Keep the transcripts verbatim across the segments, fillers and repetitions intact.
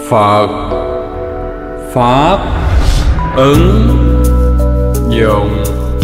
Phật Pháp ứng dụng.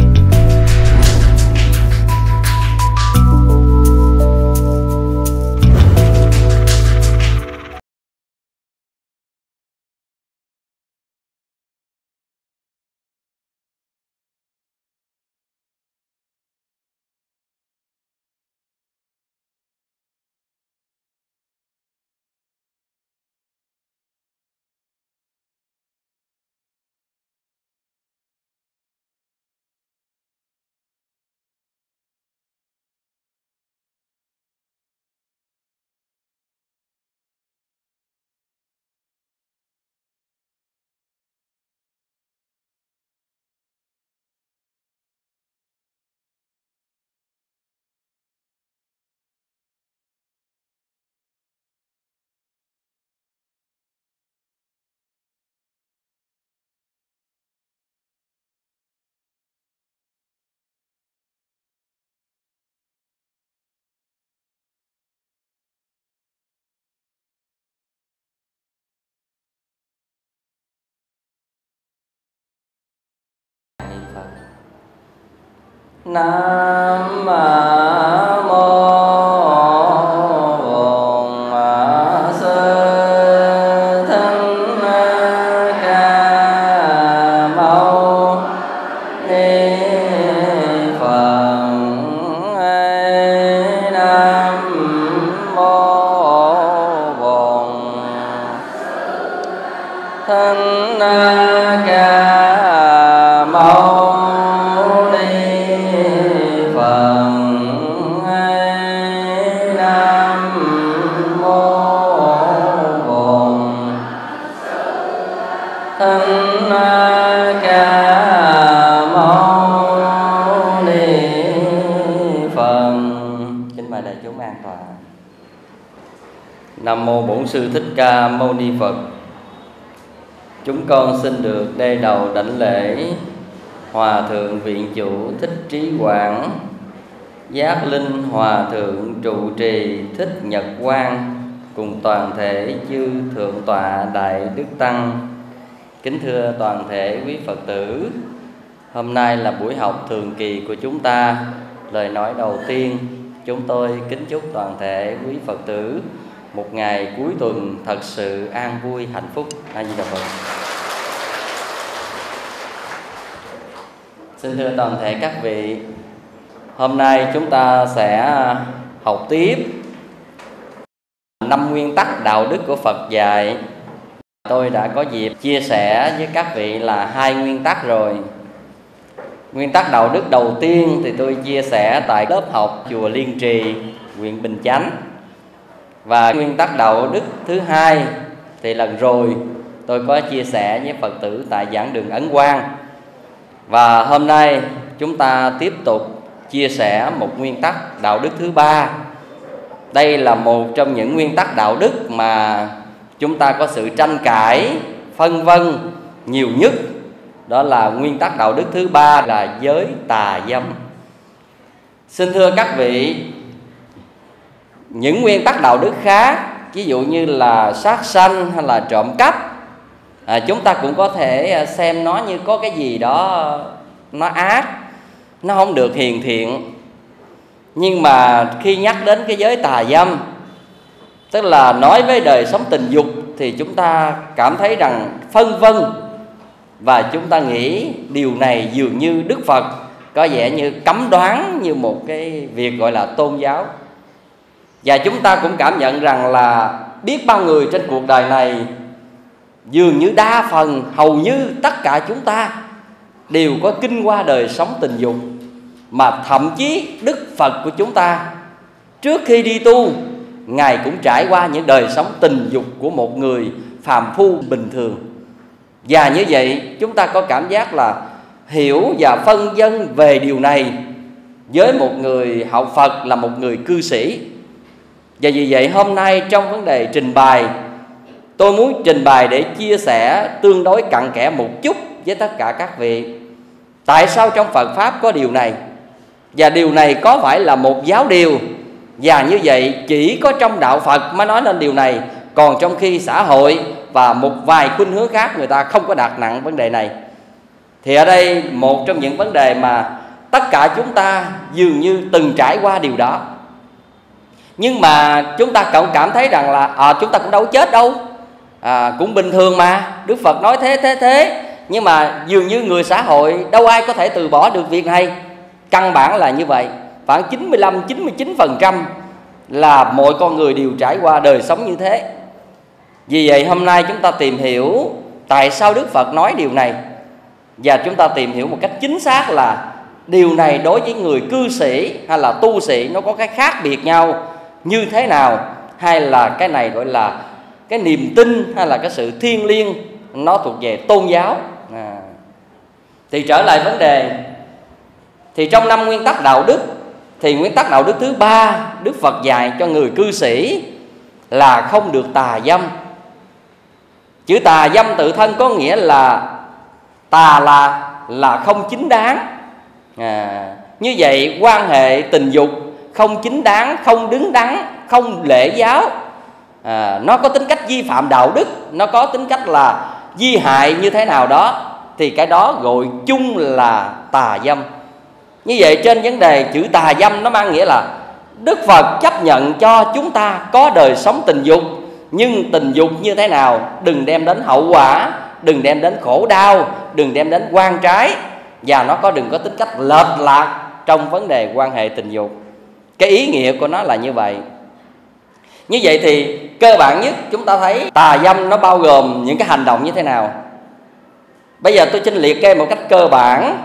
Nam mô Bổn Sư Thích Ca Mâu Ni Phật. Nam mô Bổn Thích Ca Mâu Nam mô Bổn Sư Thích Ca Mâu Ni Phật. Chúng con xin được đê đầu đảnh lễ Hòa Thượng Viện Chủ Thích Trí Quảng, Giác Linh Hòa Thượng trụ trì Thích Nhật Quang cùng toàn thể chư Thượng tọa Đại Đức Tăng. Kính thưa toàn thể quý Phật tử, hôm nay là buổi học thường kỳ của chúng ta. Lời nói đầu tiên, chúng tôi kính chúc toàn thể quý Phật tử một ngày cuối tuần thật sự an vui, hạnh phúc. A Di Đà Phật. Xin thưa toàn thể các vị, hôm nay chúng ta sẽ học tiếp năm nguyên tắc đạo đức của Phật dạy. Tôi đã có dịp chia sẻ với các vị là hai nguyên tắc rồi. Nguyên tắc đạo đức đầu tiên thì tôi chia sẻ tại lớp học chùa Liên Trì, huyện Bình Chánh. Và nguyên tắc đạo đức thứ hai thì lần rồi tôi có chia sẻ với Phật tử tại giảng đường Ấn Quang. Và hôm nay chúng ta tiếp tục chia sẻ một nguyên tắc đạo đức thứ ba. Đây là một trong những nguyên tắc đạo đức mà chúng ta có sự tranh cãi, phân vân nhiều nhất. Đó là nguyên tắc đạo đức thứ ba là giới tà dâm. Xin thưa các vị, những nguyên tắc đạo đức khác, ví dụ như là sát sanh hay là trộm cắp, à, chúng ta cũng có thể xem nó như có cái gì đó nó ác, nó không được hiền thiện. Nhưng mà khi nhắc đến cái giới tà dâm, tức là nói với đời sống tình dục, thì chúng ta cảm thấy rằng phân vân. Và chúng ta nghĩ điều này dường như Đức Phật có vẻ như cấm đoán như một cái việc gọi là tôn giáo. Và chúng ta cũng cảm nhận rằng là biết bao người trên cuộc đời này, dường như đa phần, hầu như tất cả chúng ta đều có kinh qua đời sống tình dục. Mà thậm chí Đức Phật của chúng ta trước khi đi tu, Ngài cũng trải qua những đời sống tình dục của một người phàm phu bình thường. Và như vậy chúng ta có cảm giác là hiểu và phân vân về điều này với một người học Phật là một người cư sĩ. Và vì vậy hôm nay trong vấn đề trình bày, tôi muốn trình bày để chia sẻ tương đối cặn kẽ một chút với tất cả các vị. Tại sao trong Phật Pháp có điều này? Và điều này có phải là một giáo điều? Và như vậy chỉ có trong đạo Phật mới nói lên điều này, Còn trong khi xã hội và một vài khuynh hướng khác người ta không có đặt nặng vấn đề này. Thì ở đây một trong những vấn đề mà tất cả chúng ta dường như từng trải qua điều đó, nhưng mà chúng ta cũng cảm thấy rằng là à, chúng ta cũng đâu chết đâu, à, cũng bình thường mà. Đức Phật nói thế thế thế nhưng mà dường như người xã hội đâu ai có thể từ bỏ được việc này. Căn bản là như vậy. Khoảng chín mươi lăm chín mươi chín phần trăm là mọi con người đều trải qua đời sống như thế. Vì vậy hôm nay chúng ta tìm hiểu tại sao Đức Phật nói điều này, và chúng ta tìm hiểu một cách chính xác là điều này đối với người cư sĩ hay là tu sĩ nó có cái khác biệt nhau như thế nào, hay là cái này gọi là cái niềm tin hay là cái sự thiêng liêng nó thuộc về tôn giáo. à. Thì trở lại vấn đề, thì trong năm nguyên tắc đạo đức, thì nguyên tắc đạo đức thứ ba Đức Phật dạy cho người cư sĩ là không được tà dâm. Chữ tà dâm tự thân có nghĩa là tà là là không chính đáng. à, Như vậy quan hệ tình dục không chính đáng, không đứng đắn, không lễ giáo, à, nó có tính cách vi phạm đạo đức, nó có tính cách là vi hại như thế nào đó, thì cái đó gọi chung là tà dâm. Như vậy trên vấn đề chữ tà dâm nó mang nghĩa là Đức Phật chấp nhận cho chúng ta có đời sống tình dục, nhưng tình dục như thế nào đừng đem đến hậu quả, đừng đem đến khổ đau, đừng đem đến oan trái, và nó có đừng có tính cách lệch lạc trong vấn đề quan hệ tình dục. Cái ý nghĩa của nó là như vậy. Như vậy thì cơ bản nhất chúng ta thấy tà dâm nó bao gồm những cái hành động như thế nào. Bây giờ tôi xin liệt kê một cách cơ bản.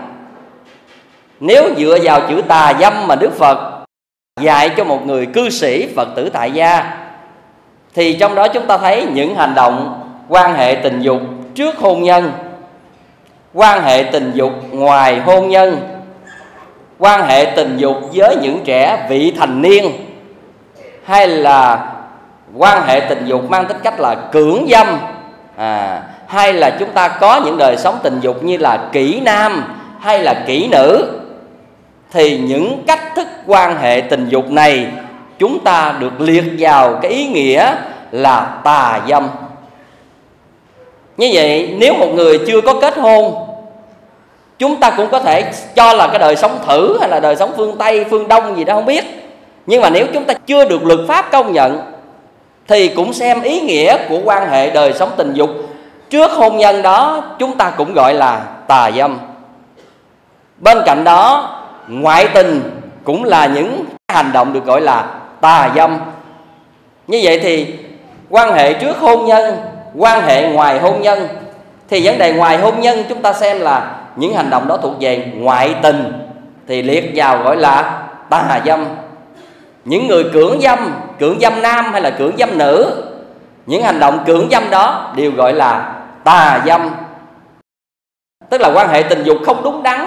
Nếu dựa vào chữ tà dâm mà Đức Phật dạy cho một người cư sĩ Phật tử tại gia, thì trong đó chúng ta thấy những hành động quan hệ tình dục trước hôn nhân, quan hệ tình dục ngoài hôn nhân, quan hệ tình dục với những trẻ vị thành niên, hay là quan hệ tình dục mang tính cách là cưỡng dâm, à, hay là chúng ta có những đời sống tình dục như là kỹ nam hay là kỹ nữ. Thì những cách thức quan hệ tình dục này chúng ta được liệt vào cái ý nghĩa là tà dâm. Như vậy nếu một người chưa có kết hôn, chúng ta cũng có thể cho là cái đời sống thử hay là đời sống phương Tây, phương Đông gì đó không biết, nhưng mà nếu chúng ta chưa được luật pháp công nhận thì cũng xem ý nghĩa của quan hệ đời sống tình dục trước hôn nhân đó chúng ta cũng gọi là tà dâm. Bên cạnh đó, ngoại tình cũng là những hành động được gọi là tà dâm. Như vậy thì quan hệ trước hôn nhân, quan hệ ngoài hôn nhân, thì vấn đề ngoài hôn nhân chúng ta xem là những hành động đó thuộc về ngoại tình, thì liệt vào gọi là tà dâm. Những người cưỡng dâm, cưỡng dâm nam hay là cưỡng dâm nữ, những hành động cưỡng dâm đó đều gọi là tà dâm. Tức là quan hệ tình dục không đúng đắn,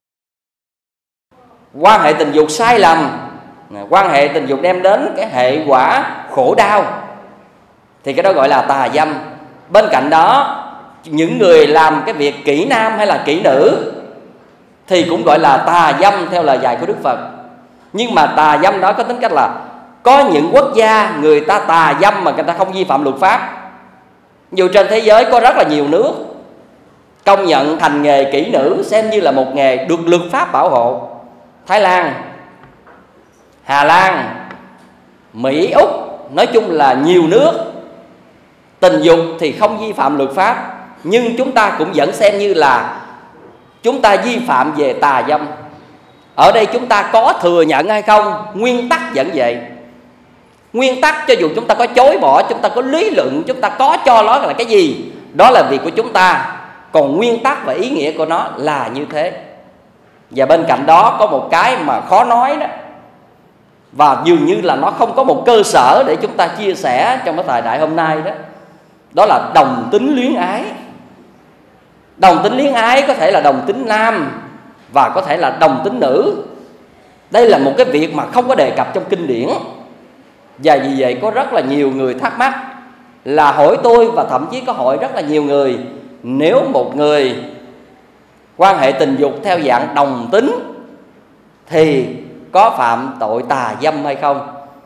quan hệ tình dục sai lầm, quan hệ tình dục đem đến cái hệ quả khổ đau, thì cái đó gọi là tà dâm. Bên cạnh đó, những người làm cái việc kỹ nam hay là kỹ nữ thì cũng gọi là tà dâm theo lời dạy của Đức Phật. Nhưng mà tà dâm đó có tính cách là có những quốc gia người ta tà dâm mà người ta không vi phạm luật pháp. Dù trên thế giới có rất là nhiều nước công nhận hành nghề kỹ nữ xem như là một nghề được luật pháp bảo hộ. Thái Lan, Hà Lan, Mỹ, Úc, nói chung là nhiều nước tình dục thì không vi phạm luật pháp, nhưng chúng ta cũng vẫn xem như là chúng ta vi phạm về tà dâm. Ở đây chúng ta có thừa nhận hay không, nguyên tắc vẫn vậy. Nguyên tắc cho dù chúng ta có chối bỏ, chúng ta có lý luận, chúng ta có cho nó là cái gì, đó là việc của chúng ta. Còn nguyên tắc và ý nghĩa của nó là như thế. Và bên cạnh đó có một cái mà khó nói đó, và dường như là nó không có một cơ sở để chúng ta chia sẻ trong cái thời đại hôm nay đó. Đó là đồng tính luyến ái. Đồng tính luyến ái có thể là đồng tính nam và có thể là đồng tính nữ. Đây là một cái việc mà không có đề cập trong kinh điển. Và vì vậy có rất là nhiều người thắc mắc, là hỏi tôi và thậm chí có hỏi rất là nhiều người, nếu một người quan hệ tình dục theo dạng đồng tính thì có phạm tội tà dâm hay không?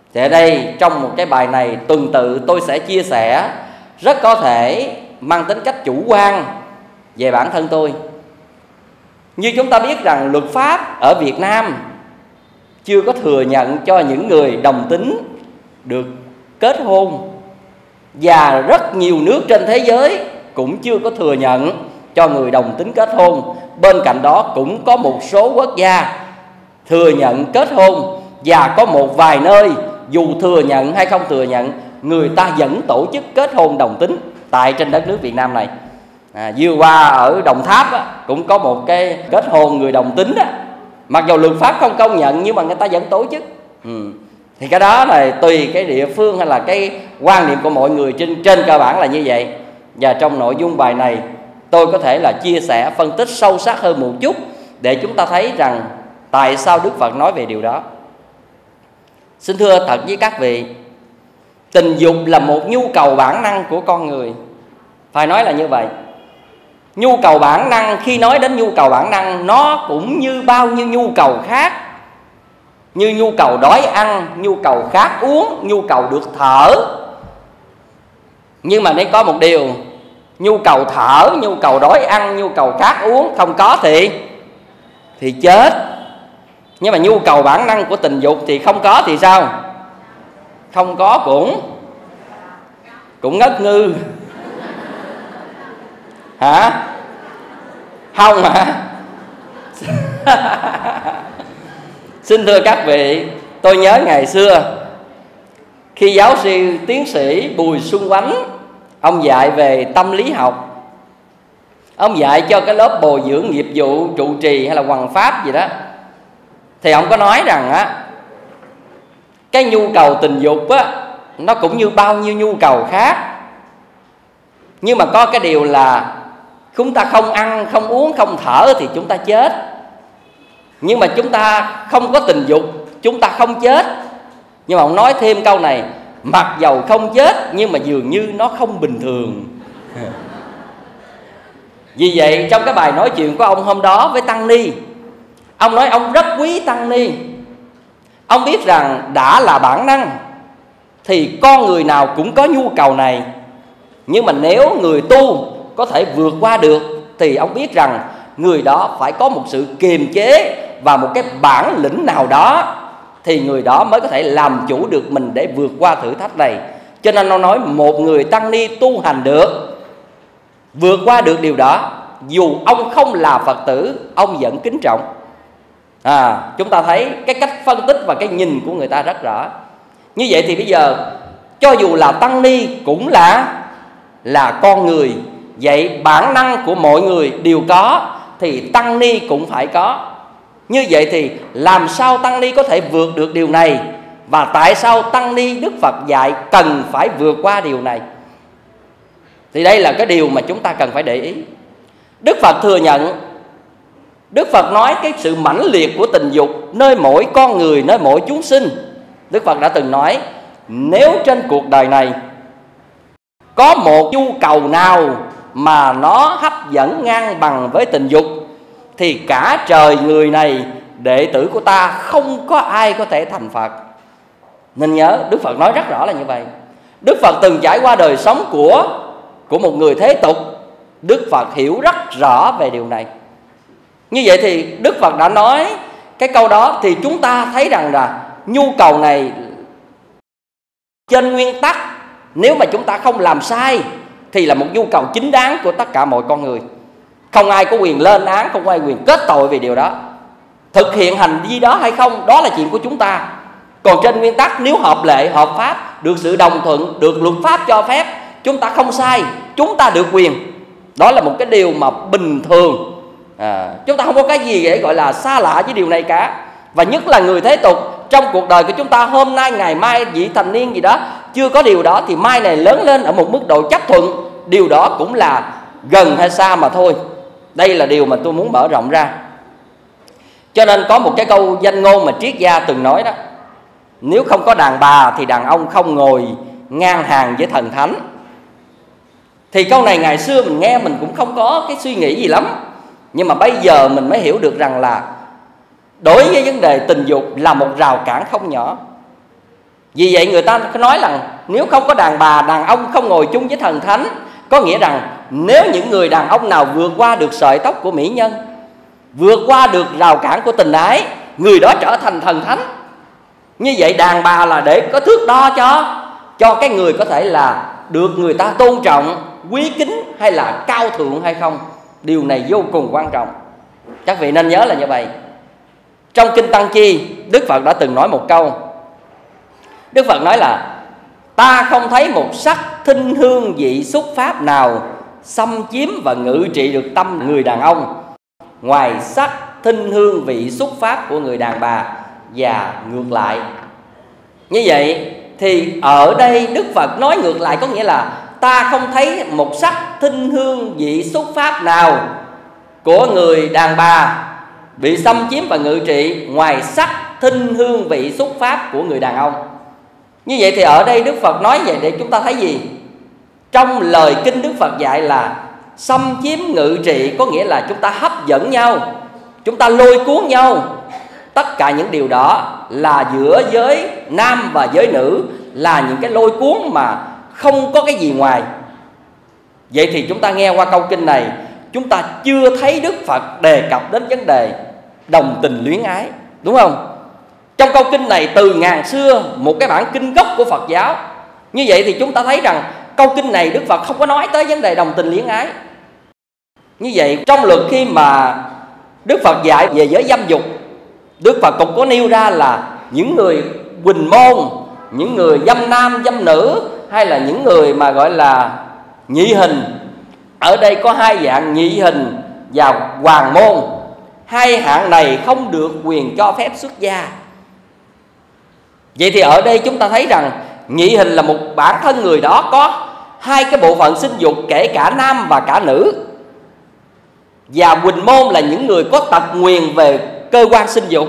Thì ở đây trong một cái bài này tuần tự tôi sẽ chia sẻ rất có thể mang tính cách chủ quan về bản thân tôi. Như chúng ta biết rằng luật pháp ở Việt Nam chưa có thừa nhận cho những người đồng tính được kết hôn, và rất nhiều nước trên thế giới cũng chưa có thừa nhận cho người đồng tính kết hôn. Bên cạnh đó cũng có một số quốc gia thừa nhận kết hôn, và có một vài nơi dù thừa nhận hay không thừa nhận, người ta vẫn tổ chức kết hôn đồng tính tại trên đất nước Việt Nam này. À, vừa qua ở Đồng Tháp á, cũng có một cái kết hôn người đồng tính á, mặc dù luật pháp không công nhận nhưng mà người ta vẫn tổ chức. ừ. Thì cái đó là tùy cái địa phương hay là cái quan niệm của mọi người, trên trên cơ bản là như vậy. Và trong nội dung bài này tôi có thể là chia sẻ phân tích sâu sắc hơn một chút để chúng ta thấy rằng tại sao Đức Phật nói về điều đó. Xin thưa thật với các vị, tình dục là một nhu cầu bản năng của con người, phải nói là như vậy. Nhu cầu bản năng, khi nói đến nhu cầu bản năng, nó cũng như bao nhiêu nhu cầu khác, như nhu cầu đói ăn, nhu cầu khát uống, nhu cầu được thở. Nhưng mà nếu có một điều, nhu cầu thở, nhu cầu đói ăn, nhu cầu khát uống không có thì thì chết. Nhưng mà nhu cầu bản năng của tình dục thì không có thì sao? Không có cũng cũng ngất ngư. Hả? Không hả? Xin thưa các vị, tôi nhớ ngày xưa khi giáo sư tiến sĩ Bùi Xuân Oánh, ông dạy về tâm lý học, ông dạy cho cái lớp bồi dưỡng nghiệp vụ trụ trì hay là hoằng pháp gì đó, thì ông có nói rằng á, cái nhu cầu tình dục á, nó cũng như bao nhiêu nhu cầu khác. Nhưng mà có cái điều là chúng ta không ăn, không uống, không thở thì chúng ta chết. Nhưng mà chúng ta không có tình dục, chúng ta không chết. Nhưng mà ông nói thêm câu này, mặc dầu không chết nhưng mà dường như nó không bình thường. Vì vậy trong cái bài nói chuyện của ông hôm đó với Tăng Ni, ông nói ông rất quý Tăng Ni. Ông biết rằng đã là bản năng thì con người nào cũng có nhu cầu này. Nhưng mà nếu người tu có thể vượt qua được thì ông biết rằng người đó phải có một sự kiềm chế và một cái bản lĩnh nào đó, thì người đó mới có thể làm chủ được mình để vượt qua thử thách này. Cho nên ông nói một người Tăng Ni tu hành được, vượt qua được điều đó, dù ông không là Phật tử, ông vẫn kính trọng. À, chúng ta thấy cái cách phân tích và cái nhìn của người ta rất rõ. Như vậy thì bây giờ cho dù là Tăng Ni cũng là là con người. Vậy bản năng của mọi người đều có thì Tăng Ni cũng phải có. Như vậy thì làm sao Tăng Ni có thể vượt được điều này? Và tại sao Tăng Ni Đức Phật dạy cần phải vượt qua điều này? Thì đây là cái điều mà chúng ta cần phải để ý. Đức Phật thừa nhận, Đức Phật nói cái sự mãnh liệt của tình dục nơi mỗi con người, nơi mỗi chúng sinh. Đức Phật đã từng nói, nếu trên cuộc đời này có một nhu cầu nào mà nó hấp dẫn ngang bằng với tình dục thì cả trời người này, đệ tử của ta, không có ai có thể thành Phật. Nên nhớ, Đức Phật nói rất rõ là như vậy. Đức Phật từng trải qua đời sống của của một người thế tục. Đức Phật hiểu rất rõ về điều này. Như vậy thì Đức Phật đã nói cái câu đó, thì chúng ta thấy rằng là nhu cầu này trên nguyên tắc, nếu mà chúng ta không làm sai thì là một nhu cầu chính đáng của tất cả mọi con người. Không ai có quyền lên án, không ai quyền kết tội về điều đó. Thực hiện hành vi đó hay không, đó là chuyện của chúng ta. Còn trên nguyên tắc, nếu hợp lệ, hợp pháp, được sự đồng thuận, được luật pháp cho phép, chúng ta không sai, chúng ta được quyền. Đó là một cái điều mà bình thường. à, Chúng ta không có cái gì để gọi là xa lạ với điều này cả. Và nhất là người thế tục, trong cuộc đời của chúng ta hôm nay, ngày mai, vị thành niên gì đó chưa có điều đó, thì mai này lớn lên ở một mức độ chấp thuận điều đó cũng là gần hay xa mà thôi. Đây là điều mà tôi muốn mở rộng ra. Cho nên có một cái câu danh ngôn mà triết gia từng nói đó, nếu không có đàn bà thì đàn ông không ngồi ngang hàng với thần thánh. Thì câu này ngày xưa mình nghe mình cũng không có cái suy nghĩ gì lắm. Nhưng mà bây giờ mình mới hiểu được rằng là đối với vấn đề tình dục là một rào cản không nhỏ. Vì vậy người ta có nói rằng nếu không có đàn bà, đàn ông không ngồi chung với thần thánh. Có nghĩa rằng nếu những người đàn ông nào vượt qua được sợi tóc của mỹ nhân, vượt qua được rào cản của tình ái, người đó trở thành thần thánh. Như vậy đàn bà là để có thước đo cho Cho cái người có thể là được người ta tôn trọng, quý kính hay là cao thượng hay không. Điều này vô cùng quan trọng. Các vị nên nhớ là như vậy. Trong Kinh Tăng Chi, Đức Phật đã từng nói một câu. Đức Phật nói là: ta không thấy một sắc thinh hương vị xúc pháp nào xâm chiếm và ngự trị được tâm người đàn ông, ngoài sắc thinh hương vị xúc pháp của người đàn bà và ngược lại. Như vậy thì ở đây Đức Phật nói ngược lại, có nghĩa là ta không thấy một sắc thinh hương vị xúc pháp nào của người đàn bà bị xâm chiếm và ngự trị ngoài sắc thinh hương vị xúc pháp của người đàn ông. Như vậy thì ở đây Đức Phật nói vậy để chúng ta thấy gì? Trong lời kinh Đức Phật dạy là xâm chiếm ngự trị, có nghĩa là chúng ta hấp dẫn nhau, chúng ta lôi cuốn nhau. Tất cả những điều đó là giữa giới nam và giới nữ, là những cái lôi cuốn mà không có cái gì ngoài. Vậy thì chúng ta nghe qua câu kinh này, chúng ta chưa thấy Đức Phật đề cập đến vấn đề đồng tình luyến ái, đúng không? Trong câu kinh này từ ngàn xưa, một cái bản kinh gốc của Phật giáo. Như vậy thì chúng ta thấy rằng câu kinh này Đức Phật không có nói tới vấn đề đồng tình luyến ái. Như vậy trong luật khi mà Đức Phật dạy về giới dâm dục, Đức Phật cũng có nêu ra là những người huỳnh môn, những người dâm nam dâm nữ, hay là những người mà gọi là nhị hình. Ở đây có hai dạng nhị hình và hoàng môn. Hai hạng này không được quyền cho phép xuất gia. Vậy thì ở đây chúng ta thấy rằng nhị hình là một bản thân người đó có hai cái bộ phận sinh dục, kể cả nam và cả nữ. Và huỳnh môn là những người có tật nguyền về cơ quan sinh dục.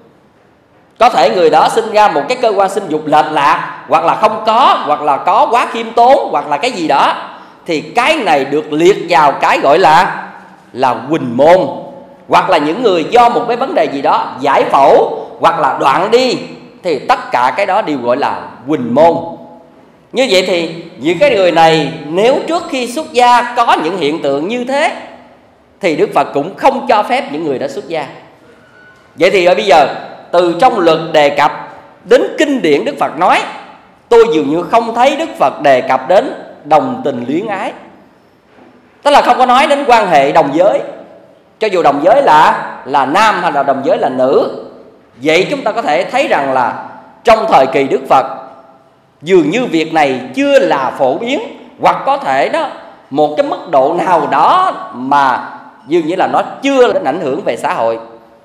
Có thể người đó sinh ra một cái cơ quan sinh dục lệch lạc, hoặc là không có, hoặc là có quá khiêm tốn, hoặc là cái gì đó, thì cái này được liệt vào cái gọi là là huỳnh môn. Hoặc là những người do một cái vấn đề gì đó giải phẫu hoặc là đoạn đi, thì tất cả cái đó đều gọi là huỳnh môn. Như vậy thì những cái người này nếu trước khi xuất gia có những hiện tượng như thế thì Đức Phật cũng không cho phép những người đã xuất gia. Vậy thì bây giờ từ trong luật đề cập đến kinh điển Đức Phật nói, tôi dường như không thấy Đức Phật đề cập đến đồng tình luyến ái. Tức là không có nói đến quan hệ đồng giới, cho dù đồng giới là là nam hay là đồng giới là nữ. Vậy chúng ta có thể thấy rằng là trong thời kỳ Đức Phật dường như việc này chưa là phổ biến, hoặc có thể đó một cái mức độ nào đó mà dường như là nó chưa đến ảnh hưởng về xã hội.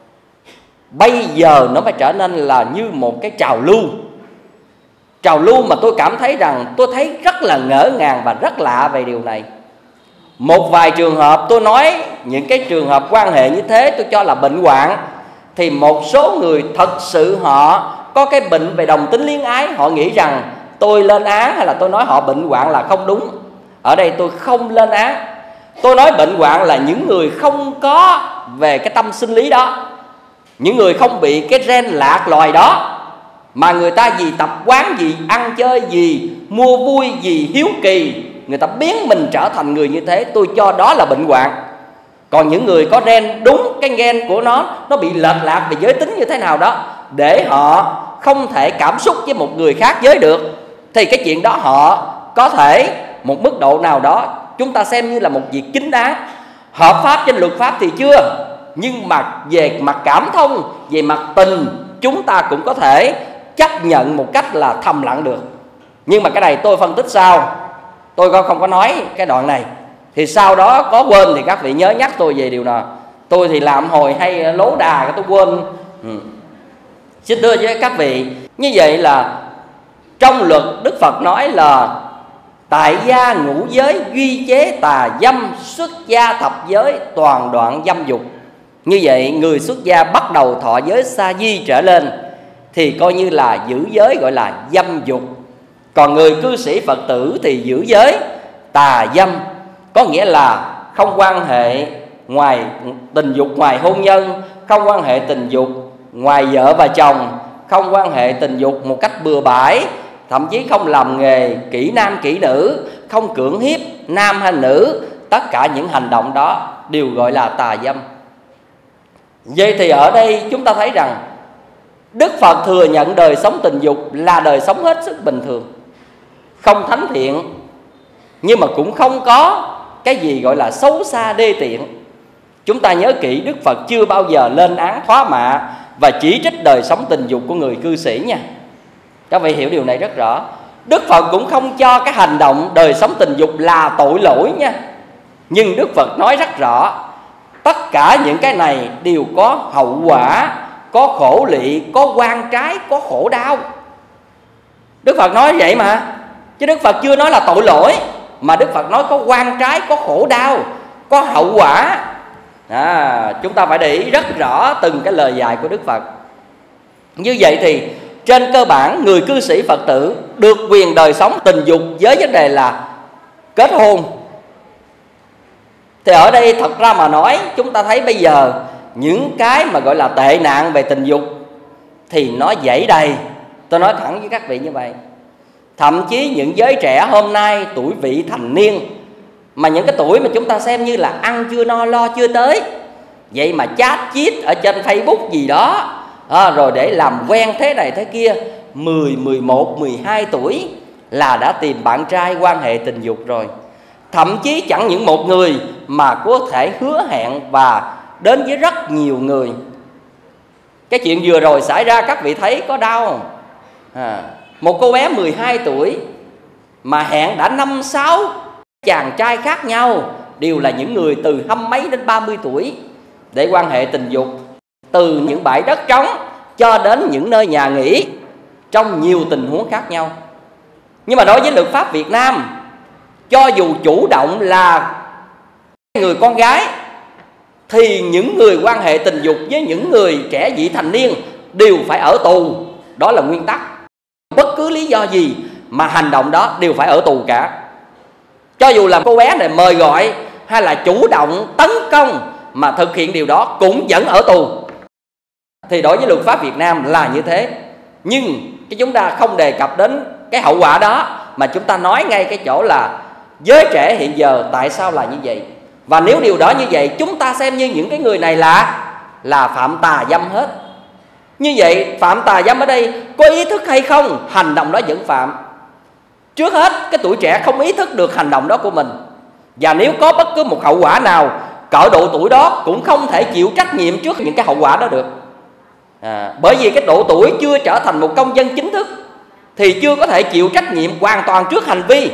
Bây giờ nó phải trở nên là như một cái trào lưu. Trào lưu mà tôi cảm thấy rằng tôi thấy rất là ngỡ ngàng và rất lạ về điều này. Một vài trường hợp tôi nói những cái trường hợp quan hệ như thế tôi cho là bệnh hoạn, thì một số người thật sự họ có cái bệnh về đồng tính luyến ái, họ nghĩ rằng tôi lên án hay là tôi nói họ bệnh hoạn là không đúng. Ở đây tôi không lên án. Tôi nói bệnh hoạn là những người không có về cái tâm sinh lý đó, những người không bị cái gen lạc loài đó, mà người ta vì tập quán gì, ăn chơi gì, mua vui gì, hiếu kỳ, người ta biến mình trở thành người như thế. Tôi cho đó là bệnh hoạn. Còn những người có gen đúng cái gen của nó, nó bị lệch lạc về giới tính như thế nào đó, để họ không thể cảm xúc với một người khác giới được, thì cái chuyện đó họ có thể một mức độ nào đó chúng ta xem như là một việc chính đáng. Hợp pháp trên luật pháp thì chưa, nhưng mà về mặt cảm thông, về mặt tình, chúng ta cũng có thể chấp nhận một cách là thầm lặng được. Nhưng mà cái này tôi phân tích sau, tôi không có nói cái đoạn này, thì sau đó có quên thì các vị nhớ nhắc tôi về điều nào. Tôi thì làm hồi hay lố đà tôi quên. ừ. Xin đưa với các vị, như vậy là trong luật Đức Phật nói là tại gia ngũ giới duy chế tà dâm, xuất gia thập giới toàn đoạn dâm dục. Như vậy người xuất gia bắt đầu thọ giới sa di trở lên thì coi như là giữ giới gọi là dâm dục. Còn người cư sĩ Phật tử thì giữ giới tà dâm, có nghĩa là không quan hệ ngoài tình dục ngoài hôn nhân, không quan hệ tình dục ngoài vợ và chồng, không quan hệ tình dục một cách bừa bãi, thậm chí không làm nghề kỹ nam kỹ nữ, không cưỡng hiếp nam hay nữ. Tất cả những hành động đó đều gọi là tà dâm. Vậy thì ở đây chúng ta thấy rằng Đức Phật thừa nhận đời sống tình dục là đời sống hết sức bình thường, không thánh thiện, nhưng mà cũng không có cái gì gọi là xấu xa đê tiện. Chúng ta nhớ kỹ, Đức Phật chưa bao giờ lên án thóa mạ và chỉ trích đời sống tình dục của người cư sĩ nha. Các vị hiểu điều này rất rõ. Đức Phật cũng không cho cái hành động đời sống tình dục là tội lỗi nha. Nhưng Đức Phật nói rất rõ, tất cả những cái này đều có hậu quả, có khổ lụy, có oan trái, có khổ đau. Đức Phật nói vậy mà, chứ Đức Phật chưa nói là tội lỗi, mà Đức Phật nói có oan trái, có khổ đau, có hậu quả. À, chúng ta phải để ý rất rõ từng cái lời dạy của Đức Phật. Như vậy thì trên cơ bản người cư sĩ Phật tử được quyền đời sống tình dục với vấn đề là kết hôn. Thì ở đây thật ra mà nói, chúng ta thấy bây giờ những cái mà gọi là tệ nạn về tình dục thì nó dẫy đầy. Tôi nói thẳng với các vị như vậy. Thậm chí những giới trẻ hôm nay tuổi vị thành niên, mà những cái tuổi mà chúng ta xem như là ăn chưa no lo chưa tới, vậy mà chat chít ở trên Facebook gì đó, à, rồi để làm quen thế này thế kia, mười, mười một, mười hai tuổi là đã tìm bạn trai quan hệ tình dục rồi. Thậm chí chẳng những một người mà có thể hứa hẹn và đến với rất nhiều người. Cái chuyện vừa rồi xảy ra các vị thấy có đau không? À, một cô bé mười hai tuổi mà hẹn đã năm sáu chàng trai khác nhau, đều là những người từ hăm mấy đến ba mươi tuổi, để quan hệ tình dục, từ những bãi đất trống cho đến những nơi nhà nghỉ, trong nhiều tình huống khác nhau. Nhưng mà đối với luật pháp Việt Nam, cho dù chủ động là người con gái, thì những người quan hệ tình dục với những người trẻ vị thành niên đều phải ở tù. Đó là nguyên tắc. Bất cứ lý do gì mà hành động đó đều phải ở tù cả. Cho dù là cô bé này mời gọi hay là chủ động tấn công mà thực hiện điều đó cũng vẫn ở tù. Thì đối với luật pháp Việt Nam là như thế. Nhưng cái chúng ta không đề cập đến cái hậu quả đó, mà chúng ta nói ngay cái chỗ là giới trẻ hiện giờ tại sao là như vậy. Và nếu điều đó như vậy, chúng ta xem như những cái người này là là phạm tà dâm hết. Như vậy phạm tà dâm ở đây có ý thức hay không, hành động đó vẫn phạm. Trước hết cái tuổi trẻ không ý thức được hành động đó của mình, và nếu có bất cứ một hậu quả nào, cỡ độ tuổi đó cũng không thể chịu trách nhiệm trước những cái hậu quả đó được. à, Bởi vì cái độ tuổi chưa trở thành một công dân chính thức thì chưa có thể chịu trách nhiệm hoàn toàn trước hành vi.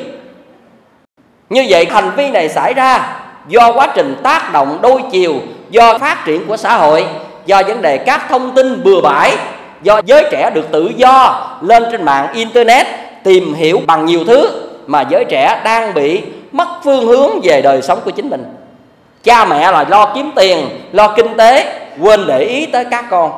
Như vậy hành vi này xảy ra do quá trình tác động đôi chiều, do phát triển của xã hội, do vấn đề các thông tin bừa bãi, do giới trẻ được tự do lên trên mạng internet tìm hiểu bằng nhiều thứ, mà giới trẻ đang bị mất phương hướng về đời sống của chính mình. Cha mẹ là lo kiếm tiền, lo kinh tế, quên để ý tới các con.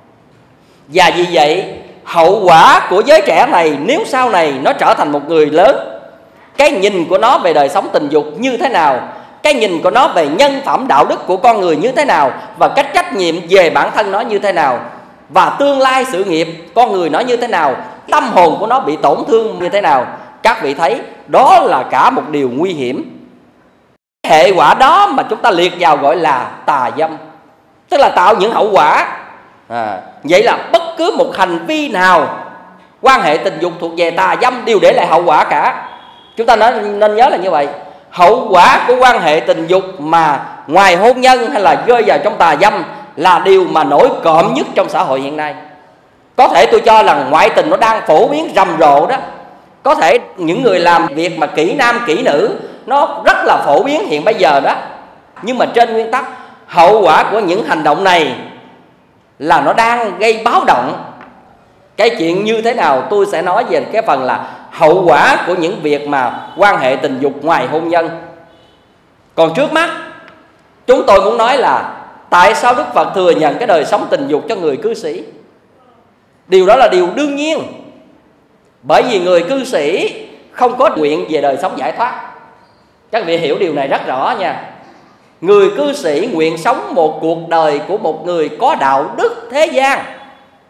Và vì vậy hậu quả của giới trẻ này, nếu sau này nó trở thành một người lớn, cái nhìn của nó về đời sống tình dục như thế nào, cái nhìn của nó về nhân phẩm đạo đức của con người như thế nào, và cách trách nhiệm về bản thân nó như thế nào, và tương lai sự nghiệp con người nó như thế nào, tâm hồn của nó bị tổn thương như thế nào, các vị thấy đó là cả một điều nguy hiểm. Hệ quả đó mà chúng ta liệt vào gọi là tà dâm, tức là tạo những hậu quả. à, Vậy là bất cứ một hành vi nào quan hệ tình dục thuộc về tà dâm đều để lại hậu quả cả. Chúng ta nên, nên nhớ là như vậy. Hậu quả của quan hệ tình dục mà ngoài hôn nhân hay là rơi vào trong tà dâm là điều mà nổi cộm nhất trong xã hội hiện nay. Có thể tôi cho là ngoại tình nó đang phổ biến rầm rộ đó. Có thể những người làm việc mà kỹ nam kỹ nữ nó rất là phổ biến hiện bây giờ đó. Nhưng mà trên nguyên tắc, hậu quả của những hành động này là nó đang gây báo động. Cái chuyện như thế nào tôi sẽ nói về cái phần là hậu quả của những việc mà quan hệ tình dục ngoài hôn nhân. Còn trước mắt chúng tôi muốn nói là tại sao Đức Phật thừa nhận cái đời sống tình dục cho người cư sĩ. Điều đó là điều đương nhiên, bởi vì người cư sĩ không có nguyện về đời sống giải thoát. Các vị hiểu điều này rất rõ nha. Người cư sĩ nguyện sống một cuộc đời của một người có đạo đức thế gian.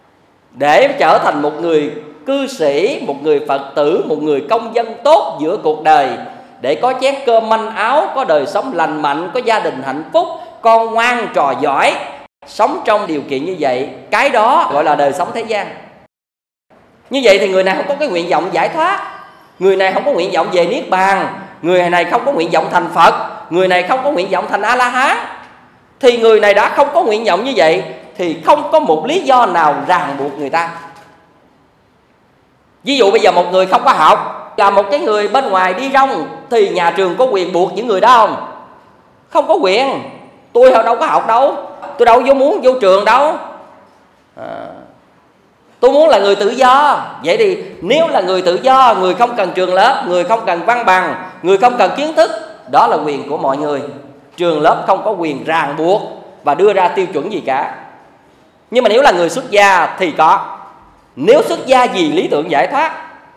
để trở thành một người cư sĩ, một người Phật tử, một người công dân tốt giữa cuộc đời, để có chén cơm manh áo, có đời sống lành mạnh, có gia đình hạnh phúc, con ngoan trò giỏi, sống trong điều kiện như vậy, cái đó gọi là đời sống thế gian. Như vậy thì người này không có cái nguyện vọng giải thoát, người này không có nguyện vọng về Niết Bàn, người này không có nguyện vọng thành Phật, người này không có nguyện vọng thành A-la-hán. Thì người này đã không có nguyện vọng như vậy thì không có một lý do nào ràng buộc người ta. Ví dụ bây giờ một người không có học, là một cái người bên ngoài đi rong, thì nhà trường có quyền buộc những người đó không? Không có quyền. Tôi đâu có học đâu, tôi đâu có muốn vô trường đâu, à, tôi muốn là người tự do. Vậy thì nếu là người tự do, người không cần trường lớp, người không cần văn bằng, người không cần kiến thức, đó là quyền của mọi người. Trường lớp không có quyền ràng buộc và đưa ra tiêu chuẩn gì cả. Nhưng mà nếu là người xuất gia thì có. Nếu xuất gia vì lý tưởng giải thoát,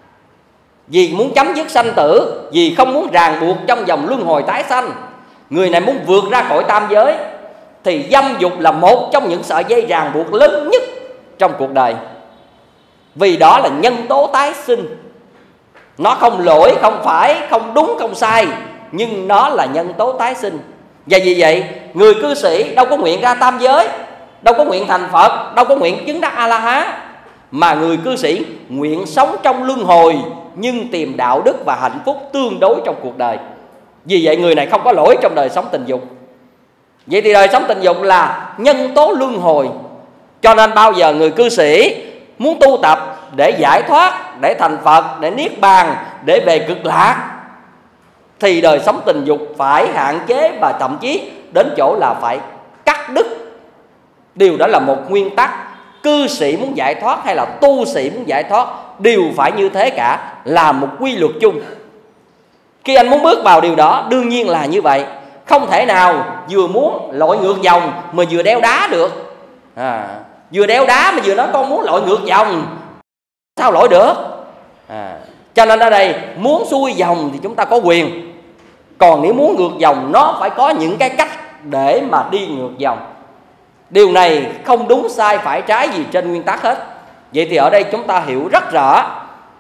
vì muốn chấm dứt sanh tử, vì không muốn ràng buộc trong dòng luân hồi tái sanh, người này muốn vượt ra khỏi tam giới, thì dâm dục là một trong những sợi dây ràng buộc lớn nhất trong cuộc đời. Vì đó là nhân tố tái sinh. Nó không lỗi, không phải, không đúng, không sai, nhưng nó là nhân tố tái sinh. Và vì vậy, người cư sĩ đâu có nguyện ra tam giới, đâu có nguyện thành Phật, đâu có nguyện chứng đắc A-la-hán, mà người cư sĩ nguyện sống trong luân hồi nhưng tìm đạo đức và hạnh phúc tương đối trong cuộc đời. Vì vậy người này không có lỗi trong đời sống tình dục. Vậy thì đời sống tình dục là nhân tố luân hồi. Cho nên bao giờ người cư sĩ muốn tu tập để giải thoát, để thành Phật, để Niết Bàn, để về cực lạc, thì đời sống tình dục phải hạn chế, và thậm chí đến chỗ là phải cắt đứt. Điều đó là một nguyên tắc. Cư sĩ muốn giải thoát hay là tu sĩ muốn giải thoát đều phải như thế cả, là một quy luật chung. Khi anh muốn bước vào điều đó, đương nhiên là như vậy. Không thể nào vừa muốn lội ngược dòng mà vừa đeo đá được, à, vừa đeo đá mà vừa nói con muốn lội ngược dòng, sao lội được, à, cho nên ở đây muốn xuôi dòng thì chúng ta có quyền. Còn nếu muốn ngược dòng, nó phải có những cái cách để mà đi ngược dòng. Điều này không đúng sai phải trái gì trên nguyên tắc hết. Vậy thì ở đây chúng ta hiểu rất rõ,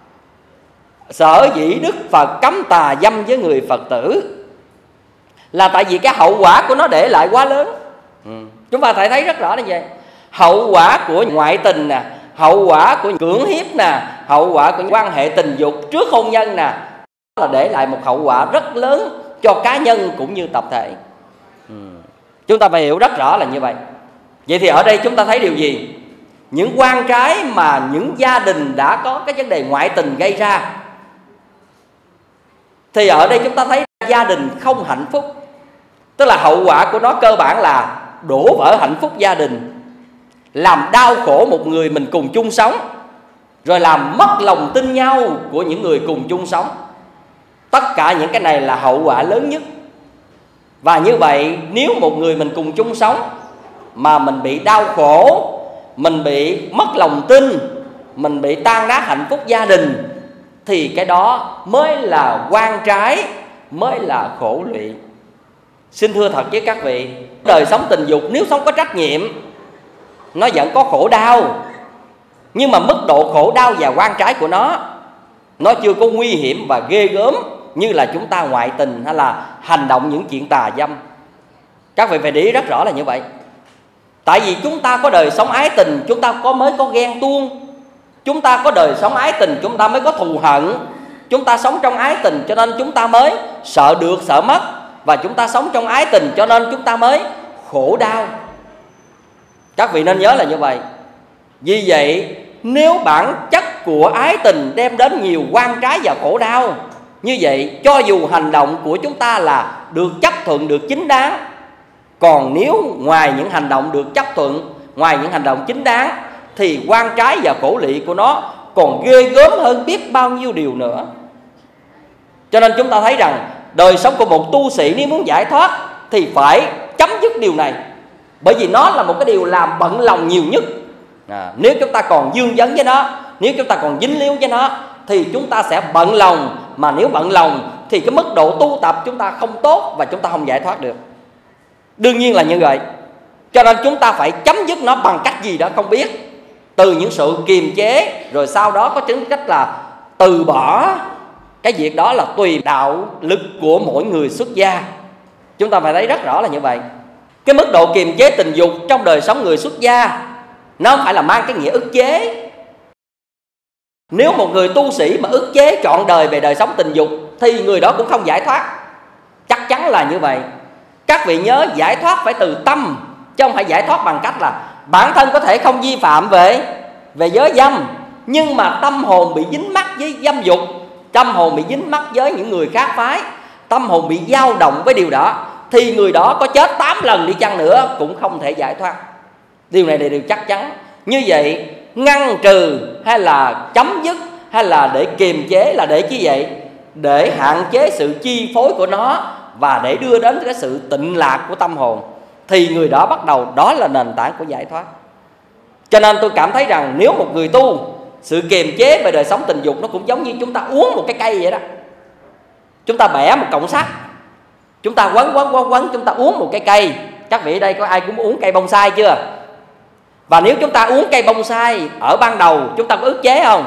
sở dĩ Đức Phật cấm tà dâm với người Phật tử là tại vì cái hậu quả của nó để lại quá lớn. ừ. Chúng ta phải thấy rất rõ như vậy. Hậu quả của ngoại tình nè, hậu quả của cưỡng hiếp nè, hậu quả của quan hệ tình dục trước hôn nhân nè, là để lại một hậu quả rất lớn cho cá nhân cũng như tập thể. ừ. Chúng ta phải hiểu rất rõ là như vậy. Vậy thì ở đây chúng ta thấy điều gì? Những oan trái mà những gia đình đã có cái vấn đề ngoại tình gây ra, thì ở đây chúng ta thấy gia đình không hạnh phúc. Tức là hậu quả của nó cơ bản là đổ vỡ hạnh phúc gia đình, làm đau khổ một người mình cùng chung sống, rồi làm mất lòng tin nhau của những người cùng chung sống. Tất cả những cái này là hậu quả lớn nhất. Và như vậy, nếu một người mình cùng chung sống mà mình bị đau khổ, mình bị mất lòng tin, mình bị tan nát hạnh phúc gia đình, thì cái đó mới là oan trái, mới là khổ lụy. Xin thưa thật với các vị, đời sống tình dục nếu sống có trách nhiệm, nó vẫn có khổ đau, nhưng mà mức độ khổ đau và oan trái của nó, nó chưa có nguy hiểm và ghê gớm như là chúng ta ngoại tình hay là hành động những chuyện tà dâm. Các vị phải để ý rất rõ là như vậy. Tại vì chúng ta có đời sống ái tình, chúng ta có mới có ghen tuông. Chúng ta có đời sống ái tình, chúng ta mới có thù hận. Chúng ta sống trong ái tình cho nên chúng ta mới sợ được, sợ mất. Và chúng ta sống trong ái tình cho nên chúng ta mới khổ đau. Các vị nên nhớ là như vậy. Vì vậy, nếu bản chất của ái tình đem đến nhiều oan trái và khổ đau, như vậy cho dù hành động của chúng ta là được chấp thuận, được chính đáng, còn nếu ngoài những hành động được chấp thuận, ngoài những hành động chính đáng, thì oan trái và khổ lụy của nó còn ghê gớm hơn biết bao nhiêu điều nữa. Cho nên chúng ta thấy rằng đời sống của một tu sĩ nếu muốn giải thoát thì phải chấm dứt điều này. Bởi vì nó là một cái điều làm bận lòng nhiều nhất. à, Nếu chúng ta còn dương vấn với nó, nếu chúng ta còn dính líu với nó, thì chúng ta sẽ bận lòng. Mà nếu bận lòng thì cái mức độ tu tập chúng ta không tốt và chúng ta không giải thoát được. Đương nhiên là như vậy. Cho nên chúng ta phải chấm dứt nó bằng cách gì đó không biết. từ những sự kiềm chế, rồi sau đó có tính cách là từ bỏ. Cái việc đó là tùy đạo lực của mỗi người xuất gia. Chúng ta phải thấy rất rõ là như vậy. Cái mức độ kiềm chế tình dục trong đời sống người xuất gia nó không phải là mang cái nghĩa ức chế. Nếu một người tu sĩ mà ức chế trọn đời về đời sống tình dục thì người đó cũng không giải thoát. Chắc chắn là như vậy. Các vị nhớ, giải thoát phải từ tâm, chứ không phải giải thoát bằng cách là bản thân có thể không vi phạm về về giới dâm, nhưng mà tâm hồn bị dính mắc với dâm dục, tâm hồn bị dính mắc với những người khác phái, tâm hồn bị dao động với điều đó, thì người đó có chết tám lần đi chăng nữa cũng không thể giải thoát. Điều này là điều chắc chắn. Như vậy ngăn trừ hay là chấm dứt hay là để kiềm chế là để chi vậy? Để hạn chế sự chi phối của nó và để đưa đến cái sự tịnh lạc của tâm hồn, thì người đó bắt đầu, đó là nền tảng của giải thoát. Cho nên tôi cảm thấy rằng nếu một người tu, sự kiềm chế về đời sống tình dục nó cũng giống như chúng ta uống một cái cây vậy đó. Chúng ta bẻ một cọng sắt, chúng ta quấn quấn quấn quấn, chúng ta uống một cái cây. Các vị ở đây có ai cũng uống cây bonsai chưa? Và nếu chúng ta uống cây bonsai ở ban đầu, chúng ta có ức chế không?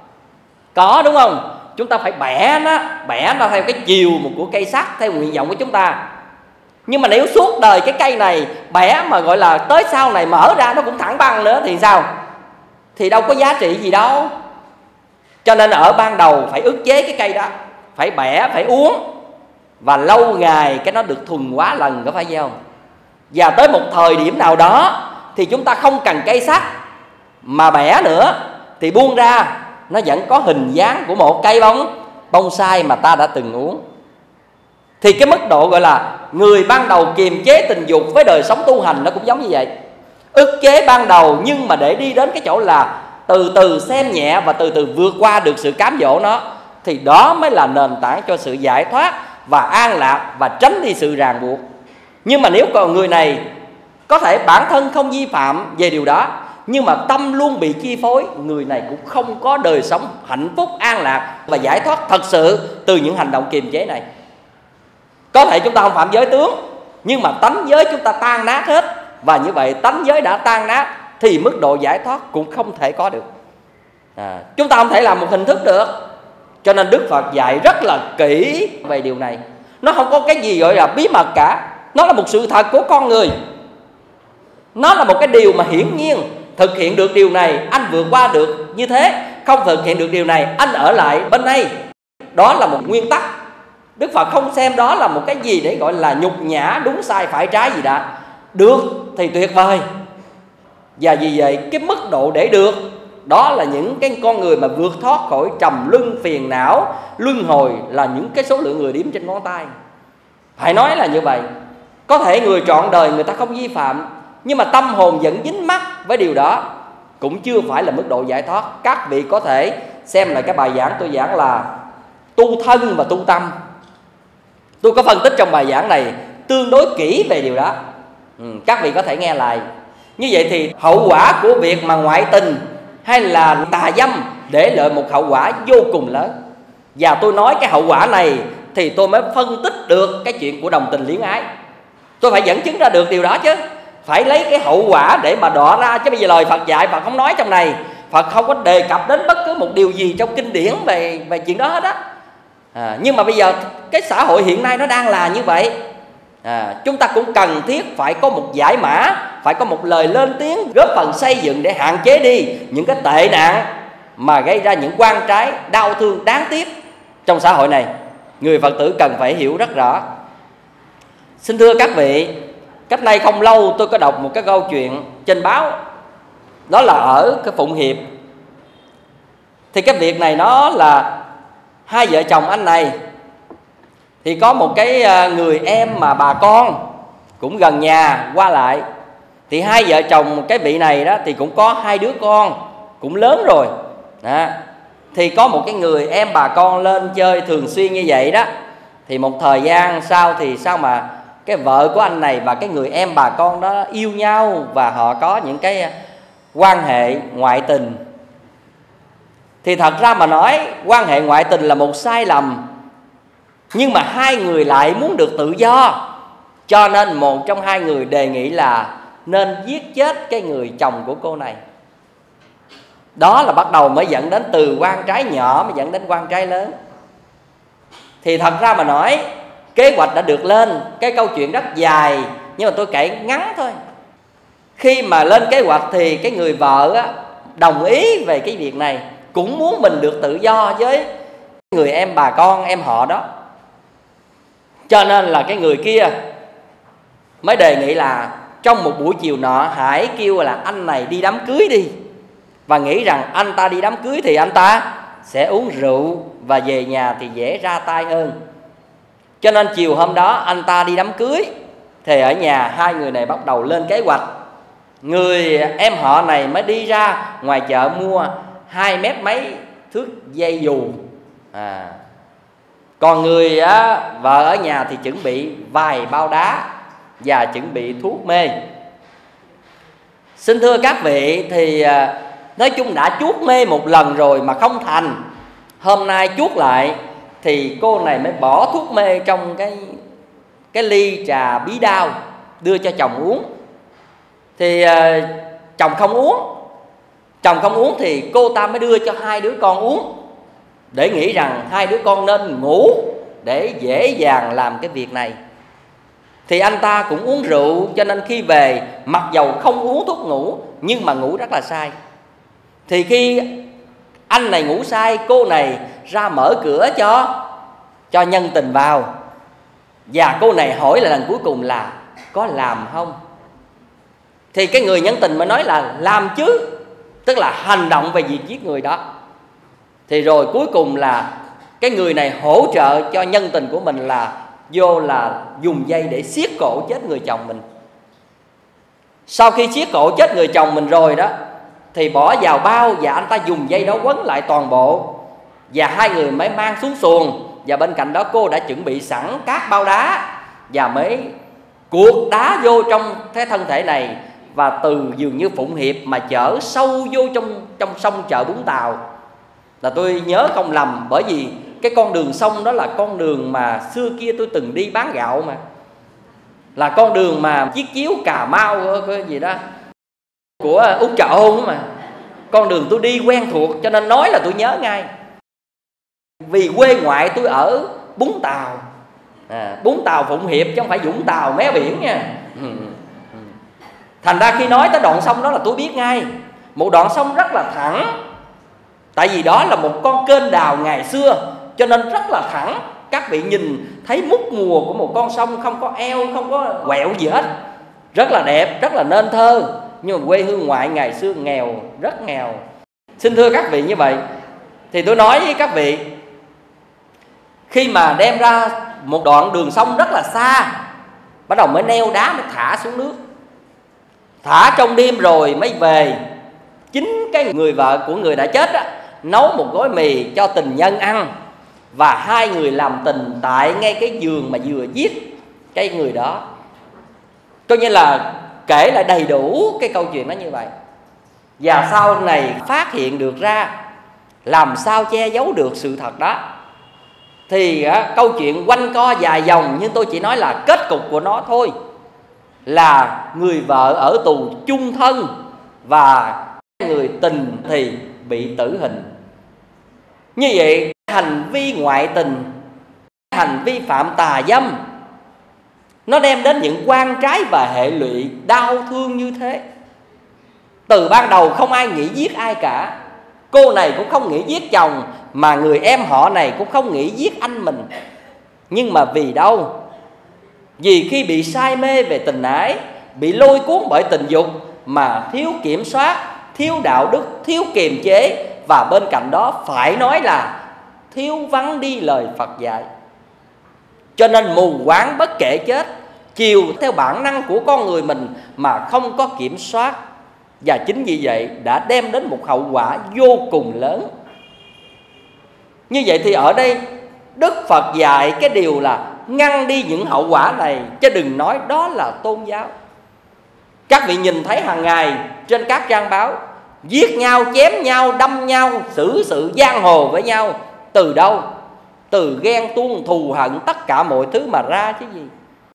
Có, đúng không? Chúng ta phải bẻ nó, bẻ nó theo cái chiều của cây sắt, theo nguyện vọng của chúng ta. Nhưng mà nếu suốt đời cái cây này bẻ mà gọi là tới sau này mở ra nó cũng thẳng băng nữa thì sao? Thì đâu có giá trị gì đâu. Cho nên ở ban đầu phải ức chế cái cây đó, phải bẻ, phải uống. Và lâu ngày cái nó được thuần hóa lần, có phải vậy không? Và tới một thời điểm nào đó thì chúng ta không cần cây sắt mà bẻ nữa, thì buông ra nó vẫn có hình dáng của một cây bóng bonsai mà ta đã từng uống. Thì cái mức độ gọi là người ban đầu kiềm chế tình dục với đời sống tu hành nó cũng giống như vậy. Ức chế ban đầu, nhưng mà để đi đến cái chỗ là từ từ xem nhẹ và từ từ vượt qua được sự cám dỗ nó, thì đó mới là nền tảng cho sự giải thoát và an lạc và tránh đi sự ràng buộc. Nhưng mà nếu còn người này có thể bản thân không vi phạm về điều đó, nhưng mà tâm luôn bị chi phối, người này cũng không có đời sống hạnh phúc, an lạc và giải thoát thật sự từ những hành động kiềm chế này. Có thể chúng ta không phạm giới tướng, nhưng mà tánh giới chúng ta tan nát hết. Và như vậy tánh giới đã tan nát thì mức độ giải thoát cũng không thể có được. à, Chúng ta không thể làm một hình thức được. Cho nên Đức Phật dạy rất là kỹ về điều này. Nó không có cái gì gọi là bí mật cả. Nó là một sự thật của con người. Nó là một cái điều mà hiển nhiên. Thực hiện được điều này anh vượt qua được như thế, không thực hiện được điều này anh ở lại bên đây. Đó là một nguyên tắc. Đức Phật không xem đó là một cái gì để gọi là nhục nhã, đúng sai phải trái gì đã. Được thì tuyệt vời. Và vì vậy cái mức độ để được, đó là những cái con người mà vượt thoát khỏi trầm luân phiền não, luân hồi, là những cái số lượng người đếm trên ngón tay. Phải nói là như vậy. Có thể người trọn đời người ta không vi phạm, nhưng mà tâm hồn vẫn dính mắc với điều đó, cũng chưa phải là mức độ giải thoát. Các vị có thể xem lại cái bài giảng tôi giảng là tu thân và tu tâm. Tôi có phân tích trong bài giảng này tương đối kỹ về điều đó. ừ, Các vị có thể nghe lại. Như vậy thì hậu quả của việc mà ngoại tình hay là tà dâm để lại một hậu quả vô cùng lớn. Và tôi nói cái hậu quả này thì tôi mới phân tích được cái chuyện của đồng tình luyến ái. Tôi phải dẫn chứng ra được điều đó chứ. Phải lấy cái hậu quả để mà đọ ra. Chứ bây giờ lời Phật dạy Phật không nói trong này. Phật không có đề cập đến bất cứ một điều gì trong kinh điển về, về chuyện đó hết á. à, Nhưng mà bây giờ cái xã hội hiện nay nó đang là như vậy. à, Chúng ta cũng cần thiết phải có một giải mã, phải có một lời lên tiếng góp phần xây dựng để hạn chế đi những cái tệ nạn mà gây ra những quan trái đau thương đáng tiếc trong xã hội này. Người Phật tử cần phải hiểu rất rõ. Xin thưa các vị, cách đây không lâu tôi có đọc một cái câu chuyện trên báo. Đó là ở cái Phụng Hiệp. Thì cái việc này nó là hai vợ chồng anh này thì có một cái người em mà bà con cũng gần nhà qua lại. Thì hai vợ chồng cái vị này đó thì cũng có hai đứa con cũng lớn rồi đó. Thì có một cái người em bà con lên chơi thường xuyên như vậy đó. Thì một thời gian sau thì sao mà cái vợ của anh này và cái người em bà con đó yêu nhau và họ có những cái quan hệ ngoại tình. Thì thật ra mà nói quan hệ ngoại tình là một sai lầm, nhưng mà hai người lại muốn được tự do, cho nên một trong hai người đề nghị là nên giết chết cái người chồng của cô này. Đó là bắt đầu mới dẫn đến từ quan trái nhỏ mới dẫn đến quan trái lớn. Thì thật ra mà nói, kế hoạch đã được lên, cái câu chuyện rất dài, nhưng mà tôi kể ngắn thôi. Khi mà lên kế hoạch thì cái người vợ á, đồng ý về cái việc này, cũng muốn mình được tự do với người em bà con em họ đó. Cho nên là cái người kia mới đề nghị là trong một buổi chiều nọ hãy kêu là anh này đi đám cưới đi, và nghĩ rằng anh ta đi đám cưới thì anh ta sẽ uống rượu và về nhà thì dễ ra tay hơn. Cho nên chiều hôm đó anh ta đi đám cưới, thì ở nhà hai người này bắt đầu lên kế hoạch. Người em họ này mới đi ra ngoài chợ mua hai mét mấy thước dây dù, à. Còn người á, vợ ở nhà thì chuẩn bị vài bao đá và chuẩn bị thuốc mê. Xin thưa các vị, thì à, nói chung đã chuốt mê một lần rồi mà không thành. Hôm nay chuốt lại thì cô này mới bỏ thuốc mê trong cái, cái ly trà bí đao đưa cho chồng uống. Thì à, chồng không uống. Chồng không uống thì cô ta mới đưa cho hai đứa con uống, để nghĩ rằng hai đứa con nên ngủ để dễ dàng làm cái việc này. Thì anh ta cũng uống rượu, cho nên khi về mặc dầu không uống thuốc ngủ nhưng mà ngủ rất là say. Thì khi anh này ngủ say, cô này ra mở cửa cho cho nhân tình vào. Và cô này hỏi là lần cuối cùng là có làm không? Thì cái người nhân tình mới nói là làm chứ, tức là hành động về việc giết người đó. Thì rồi cuối cùng là cái người này hỗ trợ cho nhân tình của mình là vô là dùng dây để siết cổ chết người chồng mình. Sau khi siết cổ chết người chồng mình rồi đó, thì bỏ vào bao và anh ta dùng dây đó quấn lại toàn bộ. Và hai người mới mang xuống xuồng. Và bên cạnh đó cô đã chuẩn bị sẵn các bao đá và mới cuột đá vô trong cái thân thể này. Và từ dường như Phụng Hiệp mà chở sâu vô trong, trong sông chợ Vũng Tàu. Là tôi nhớ không lầm, bởi vì cái con đường sông đó là con đường mà xưa kia tôi từng đi bán gạo mà. Là con đường mà chiếc chiếu Cà Mau cái gì đó của Út Trộn mà. Con đường tôi đi quen thuộc cho nên nói là tôi nhớ ngay. Vì quê ngoại tôi ở Vũng Tàu, à, Vũng Tàu Phụng Hiệp chứ không phải Vũng Tàu mé biển nha. Thành ra khi nói tới đoạn sông đó là tôi biết ngay. Một đoạn sông rất là thẳng. Tại vì đó là một con kênh đào ngày xưa, cho nên rất là thẳng. Các vị nhìn thấy mút mùa của một con sông, không có eo, không có quẹo gì hết. Rất là đẹp, rất là nên thơ. Nhưng mà quê hương ngoại ngày xưa nghèo, rất nghèo. Xin thưa các vị như vậy. Thì tôi nói với các vị, khi mà đem ra một đoạn đường sông rất là xa, bắt đầu mới neo đá mới thả xuống nước. Thả trong đêm rồi mới về. Chính cái người vợ của người đã chết á, nấu một gói mì cho tình nhân ăn. Và hai người làm tình tại ngay cái giường mà vừa giết cái người đó. Coi như là kể lại đầy đủ cái câu chuyện đó như vậy. Và sau này phát hiện được ra, làm sao che giấu được sự thật đó. Thì á, câu chuyện quanh co dài dòng, nhưng tôi chỉ nói là kết cục của nó thôi. Là người vợ ở tù chung thân và người tình thì bị tử hình. Như vậy hành vi ngoại tình, hành vi phạm tà dâm, nó đem đến những quan trái và hệ lụy đau thương như thế. Từ ban đầu không ai nghĩ giết ai cả. Cô này cũng không nghĩ giết chồng, mà người em họ này cũng không nghĩ giết anh mình. Nhưng mà vì đâu? Vì khi bị say mê về tình ái, bị lôi cuốn bởi tình dục mà thiếu kiểm soát, thiếu đạo đức, thiếu kiềm chế. Và bên cạnh đó phải nói là thiếu vắng đi lời Phật dạy. Cho nên mù quáng bất kể chết, chiều theo bản năng của con người mình mà không có kiểm soát. Và chính vì vậy đã đem đến một hậu quả vô cùng lớn. Như vậy thì ở đây Đức Phật dạy cái điều là ngăn đi những hậu quả này, chứ đừng nói đó là tôn giáo. Các vị nhìn thấy hàng ngày trên các trang báo giết nhau, chém nhau, đâm nhau, xử sự giang hồ với nhau. Từ đâu? Từ ghen tuông, thù hận, tất cả mọi thứ mà ra chứ gì.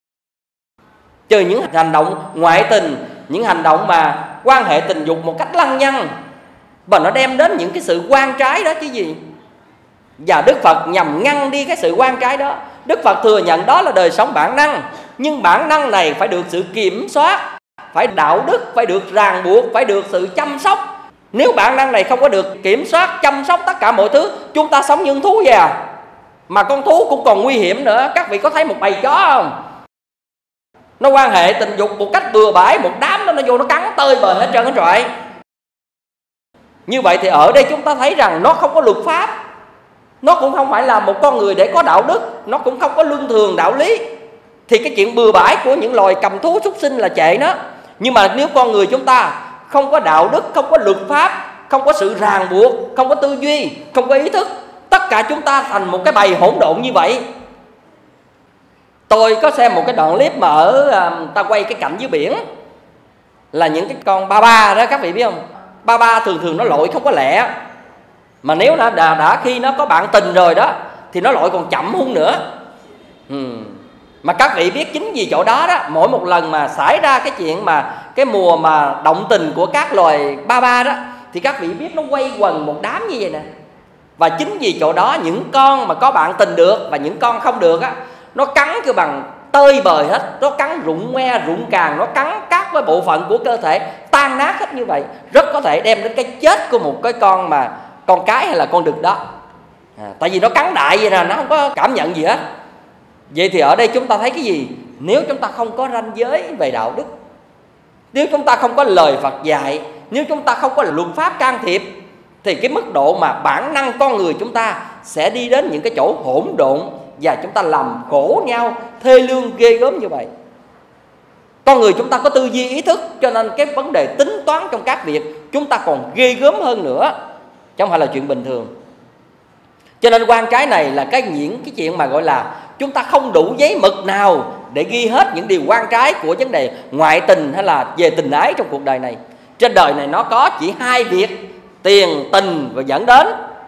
Trừ những hành động ngoại tình, những hành động mà quan hệ tình dục một cách lăng nhăng, và nó đem đến những cái sự oan trái đó chứ gì. Và Đức Phật nhằm ngăn đi cái sự oan trái đó. Đức Phật thừa nhận đó là đời sống bản năng, nhưng bản năng này phải được sự kiểm soát, phải đạo đức, phải được ràng buộc, phải được sự chăm sóc. Nếu bản năng này không có được kiểm soát, chăm sóc tất cả mọi thứ, chúng ta sống như con thú vậy à. Mà con thú cũng còn nguy hiểm nữa. Các vị có thấy một bầy chó không? Nó quan hệ tình dục một cách bừa bãi, một đám đó nó vô nó cắn tơi bời hết trơn hết trọi. Như vậy thì ở đây chúng ta thấy rằng nó không có luật pháp, nó cũng không phải là một con người để có đạo đức, nó cũng không có luân thường đạo lý. Thì cái chuyện bừa bãi của những loài cầm thú súc sinh là trệ nó. Nhưng mà nếu con người chúng ta không có đạo đức, không có luật pháp, không có sự ràng buộc, không có tư duy, không có ý thức, tất cả chúng ta thành một cái bầy hỗn độn như vậy. Tôi có xem một cái đoạn clip mà ở uh, ta quay cái cảnh dưới biển, là những cái con ba ba đó, các vị biết không? Ba ba thường thường nó lội không có lẹ, mà nếu nó đã, đã khi nó có bạn tình rồi đó thì nó lội còn chậm hơn nữa. ừ. Mà các vị biết chính vì chỗ đó đó, mỗi một lần mà xảy ra cái chuyện mà cái mùa mà động tình của các loài ba ba đó, thì các vị biết nó quay quần một đám như vậy nè. Và chính vì chỗ đó những con mà có bạn tình được và những con không được á, nó cắn cái bằng tơi bời hết, nó cắn rụng ngoe rụng càng, nó cắn các cái bộ phận của cơ thể tan nát hết như vậy, rất có thể đem đến cái chết của một cái con mà con cái hay là con đực đó. à, Tại vì nó cắn đại vậy nè, nó không có cảm nhận gì hết. Vậy thì ở đây chúng ta thấy cái gì? Nếu chúng ta không có ranh giới về đạo đức, nếu chúng ta không có lời Phật dạy, nếu chúng ta không có luật pháp can thiệp, thì cái mức độ mà bản năng con người chúng ta sẽ đi đến những cái chỗ hỗn độn, và chúng ta làm khổ nhau thê lương ghê gớm như vậy. Con người chúng ta có tư duy ý thức, cho nên cái vấn đề tính toán trong các việc chúng ta còn ghê gớm hơn nữa, chứ không phải là chuyện bình thường. Cho nên quan trái này là cái những cái chuyện mà gọi là chúng ta không đủ giấy mực nào để ghi hết những điều quan trái của vấn đề ngoại tình hay là về tình ái trong cuộc đời này. Trên đời này nó có chỉ hai việc: tiền, tình và dẫn đến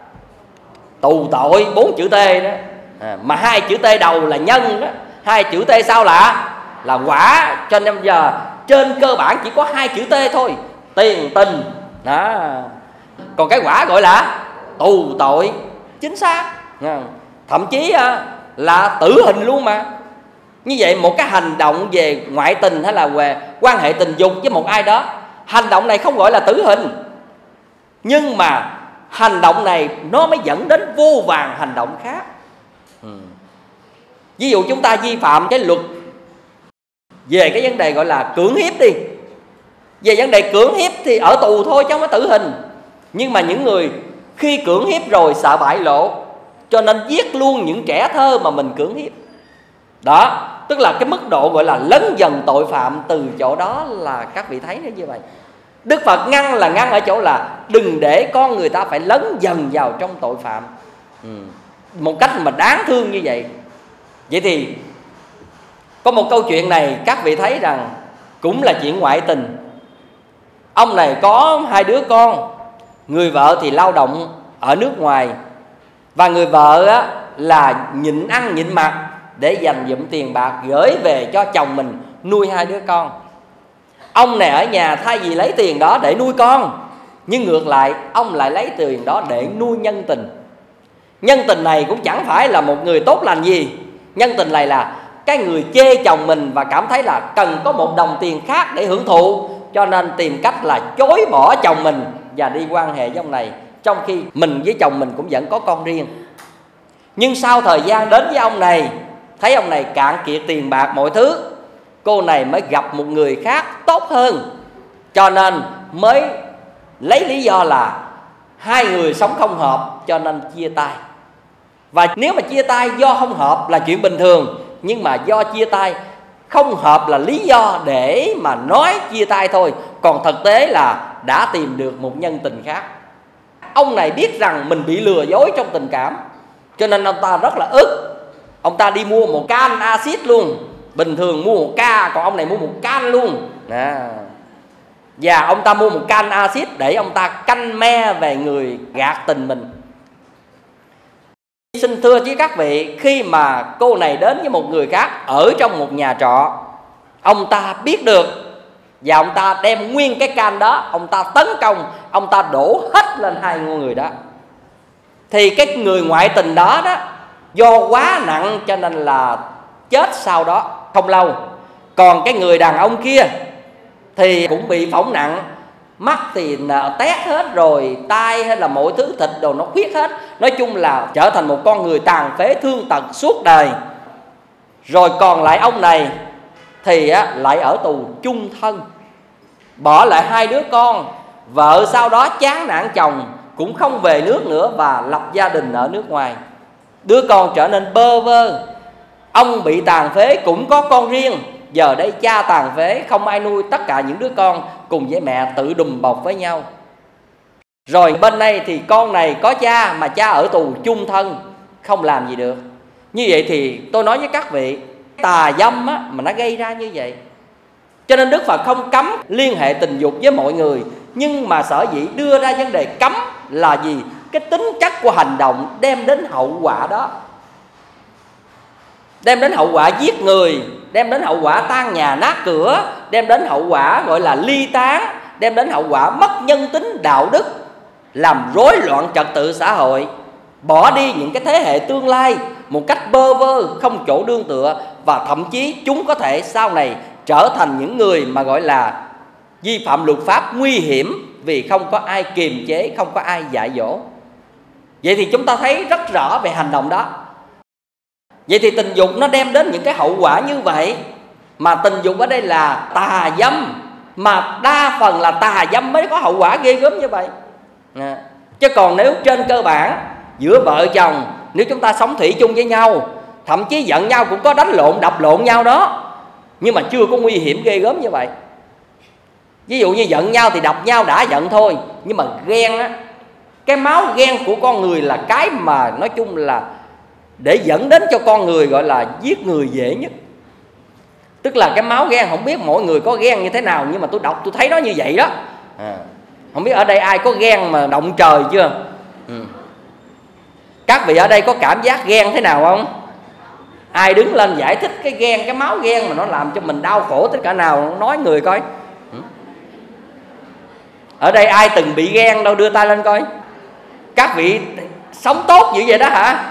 tù tội, bốn chữ T đó. À, mà hai chữ T đầu là nhân đó, hai chữ T sau là là quả. Cho nên giờ trên cơ bản chỉ có hai chữ T thôi: tiền, tình đó. Còn cái quả gọi là tù tội, chính xác. Thậm chí là tử hình luôn mà. Như vậy một cái hành động về ngoại tình hay là về quan hệ tình dục với một ai đó, hành động này không gọi là tử hình, nhưng mà hành động này nó mới dẫn đến vô vàn hành động khác. ừ. Ví dụ chúng ta vi phạm cái luật về cái vấn đề gọi là cưỡng hiếp đi. Về vấn đề cưỡng hiếp thì ở tù thôi chứ không có tử hình. Nhưng mà những người khi cưỡng hiếp rồi sợ bại lộ, cho nên giết luôn những trẻ thơ mà mình cưỡng hiếp. Đó, tức là cái mức độ gọi là lớn dần tội phạm từ chỗ đó là các vị thấy nó như vậy. Đức Phật ngăn là ngăn ở chỗ là đừng để con người ta phải lớn dần vào trong tội phạm ừ. một cách mà đáng thương như vậy. Vậy thì có một câu chuyện này các vị thấy rằng cũng là chuyện ngoại tình. Ông này có hai đứa con, người vợ thì lao động ở nước ngoài, và người vợ á, là nhịn ăn nhịn mặc để dành dụm tiền bạc gửi về cho chồng mình nuôi hai đứa con. Ông này ở nhà thay vì lấy tiền đó để nuôi con, nhưng ngược lại ông lại lấy tiền đó để nuôi nhân tình. Nhân tình này cũng chẳng phải là một người tốt lành gì. Nhân tình này là cái người chê chồng mình và cảm thấy là cần có một đồng tiền khác để hưởng thụ, cho nên tìm cách là chối bỏ chồng mình và đi quan hệ với ông này, trong khi mình với chồng mình cũng vẫn có con riêng. Nhưng sau thời gian đến với ông này, thấy ông này cạn kiệt tiền bạc mọi thứ, cô này mới gặp một người khác tốt hơn, cho nên mới lấy lý do là hai người sống không hợp cho nên chia tay. Và nếu mà chia tay do không hợp là chuyện bình thường, nhưng mà do chia tay không hợp là lý do để mà nói chia tay thôi, còn thực tế là đã tìm được một nhân tình khác. Ông này biết rằng mình bị lừa dối trong tình cảm, cho nên ông ta rất là ức. Ông ta đi mua một can axit luôn. Bình thường mua một ca, còn ông này mua một can luôn à. Và ông ta mua một can axit để ông ta canh me về người gạt tình mình. Xin thưa với các vị, khi mà cô này đến với một người khác ở trong một nhà trọ, ông ta biết được và ông ta đem nguyên cái can đó, ông ta tấn công, ông ta đổ hết lên hai người đó. Thì cái người ngoại tình đó đó, do quá nặng cho nên là chết sau đó không lâu. Còn cái người đàn ông kia thì cũng bị phỏng nặng, mắt thì tét hết rồi, tai hay là mọi thứ thịt đồ nó khuyết hết. Nói chung là trở thành một con người tàn phế thương tật suốt đời. Rồi còn lại ông này thì á, lại ở tù chung thân, bỏ lại hai đứa con. Vợ sau đó chán nản chồng, cũng không về nước nữa và lập gia đình ở nước ngoài. Đứa con trở nên bơ vơ. Ông bị tàn phế cũng có con riêng. Giờ đây cha tàn phế, không ai nuôi, tất cả những đứa con cùng với mẹ tự đùm bọc với nhau. Rồi bên đây thì con này có cha mà cha ở tù chung thân, không làm gì được. Như vậy thì tôi nói với các vị, tà dâm á, mà nó gây ra như vậy. Cho nên Đức Phật không cấm liên hệ tình dục với mọi người, nhưng mà sở dĩ đưa ra vấn đề cấm là gì? Cái tính chất của hành động đem đến hậu quả đó, đem đến hậu quả giết người, đem đến hậu quả tan nhà nát cửa, đem đến hậu quả gọi là ly tán, đem đến hậu quả mất nhân tính đạo đức, làm rối loạn trật tự xã hội, bỏ đi những cái thế hệ tương lai một cách bơ vơ, không chỗ đương tựa. Và thậm chí chúng có thể sau này trở thành những người mà gọi là vi phạm luật pháp nguy hiểm, vì không có ai kiềm chế, không có ai dạy dỗ. Vậy thì chúng ta thấy rất rõ về hành động đó. Vậy thì tình dục nó đem đến những cái hậu quả như vậy. Mà tình dục ở đây là tà dâm, mà đa phần là tà dâm mới có hậu quả ghê gớm như vậy à. Chứ còn nếu trên cơ bản giữa vợ chồng, nếu chúng ta sống thủy chung với nhau, thậm chí giận nhau cũng có đánh lộn, đập lộn nhau đó, nhưng mà chưa có nguy hiểm ghê gớm như vậy. Ví dụ như giận nhau thì đập nhau đã giận thôi, nhưng mà ghen á, cái máu ghen của con người là cái mà nói chung là để dẫn đến cho con người gọi là giết người dễ nhất. Tức là cái máu ghen, không biết mọi người có ghen như thế nào, nhưng mà tôi đọc tôi thấy nó như vậy đó à. Không biết ở đây ai có ghen mà động trời chưa ừ. Các vị ở đây có cảm giác ghen thế nào không? Ai đứng lên giải thích cái ghen, cái máu ghen mà nó làm cho mình đau khổ tới cả nào, nói người coi. Ở đây ai từng bị ghen đâu, đưa tay lên coi. Các vị sống tốt dữ vậy đó hả?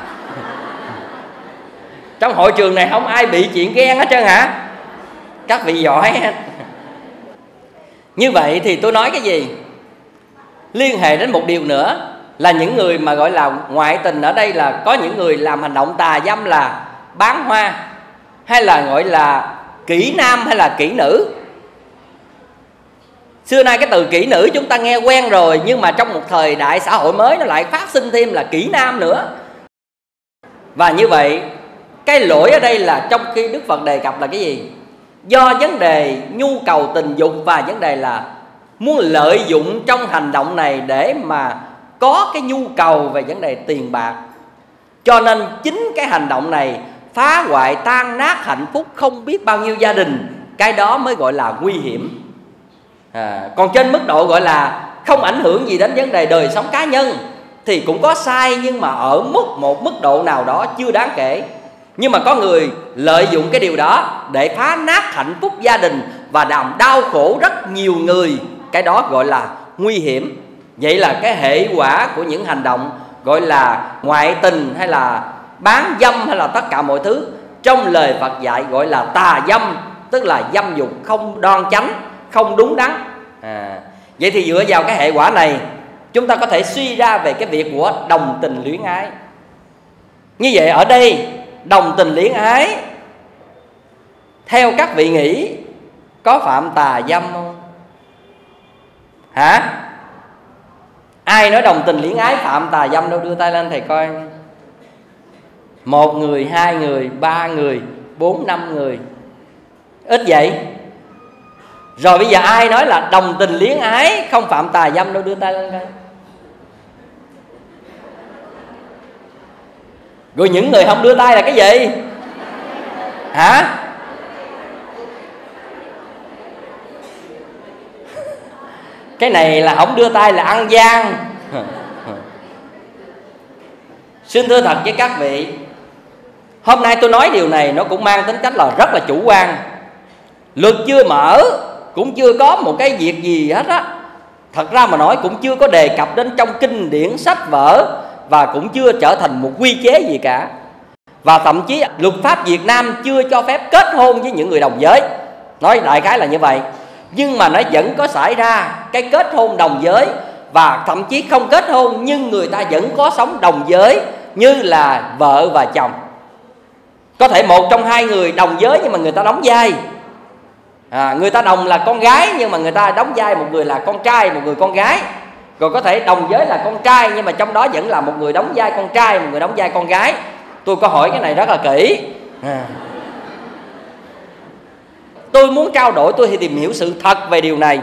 Trong hội trường này không ai bị chuyện ghen hết trơn hả? Các vị giỏi hết. Như vậy thì tôi nói cái gì? Liên hệ đến một điều nữa là những người mà gọi là ngoại tình ở đây là có những người làm hành động tà dâm là bán hoa, hay là gọi là kỹ nam hay là kỹ nữ. Xưa nay cái từ kỹ nữ chúng ta nghe quen rồi, nhưng mà trong một thời đại xã hội mới nó lại phát sinh thêm là kỹ nam nữa. Và như vậy cái lỗi ở đây là trong khi Đức Phật đề cập là cái gì? Do vấn đề nhu cầu tình dục và vấn đề là muốn lợi dụng trong hành động này để mà có cái nhu cầu về vấn đề tiền bạc. Cho nên chính cái hành động này phá hoại tan nát hạnh phúc không biết bao nhiêu gia đình. Cái đó mới gọi là nguy hiểm à. Còn trên mức độ gọi là không ảnh hưởng gì đến vấn đề đời sống cá nhân thì cũng có sai, nhưng mà ở mức một mức độ nào đó chưa đáng kể. Nhưng mà có người lợi dụng cái điều đó để phá nát hạnh phúc gia đình và làm đau khổ rất nhiều người. Cái đó gọi là nguy hiểm. Vậy là cái hệ quả của những hành động gọi là ngoại tình hay là bán dâm hay là tất cả mọi thứ, trong lời Phật dạy gọi là tà dâm, tức là dâm dục không đoan chánh, không đúng đắn à. Vậy thì dựa vào cái hệ quả này, chúng ta có thể suy ra về cái việc của đồng tình luyến ái. Như vậy ở đây đồng tình luyến ái theo các vị nghĩ có phạm tà dâm không? Hả? Ai nói đồng tình luyến ái phạm tà dâm đâu, đưa tay lên thầy coi. Một người, hai người, ba người, bốn, năm người. Ít vậy. Rồi bây giờ ai nói là đồng tình luyến ái không phạm tà dâm đâu, đưa tay lên coi. Rồi những người không đưa tay là cái gì? Hả? Cái này là không đưa tay là ăn gian. Xin thưa thật với các vị, hôm nay tôi nói điều này nó cũng mang tính cách là rất là chủ quan. Luật chưa mở, cũng chưa có một cái việc gì hết á, thật ra mà nói cũng chưa có đề cập đến trong kinh điển sách vở, và cũng chưa trở thành một quy chế gì cả. Và thậm chí luật pháp Việt Nam chưa cho phép kết hôn với những người đồng giới, nói đại khái là như vậy. Nhưng mà nó vẫn có xảy ra cái kết hôn đồng giới, và thậm chí không kết hôn nhưng người ta vẫn có sống đồng giới, như là vợ và chồng. Có thể một trong hai người đồng giới nhưng mà người ta đóng vai, à, người ta đồng là con gái nhưng mà người ta đóng vai một người là con trai, một người con gái. Rồi có thể đồng giới là con trai nhưng mà trong đó vẫn là một người đóng vai con trai, một người đóng vai con gái. Tôi có hỏi cái này rất là kỹ, à. Tôi muốn trao đổi, tôi thì tìm hiểu sự thật về điều này.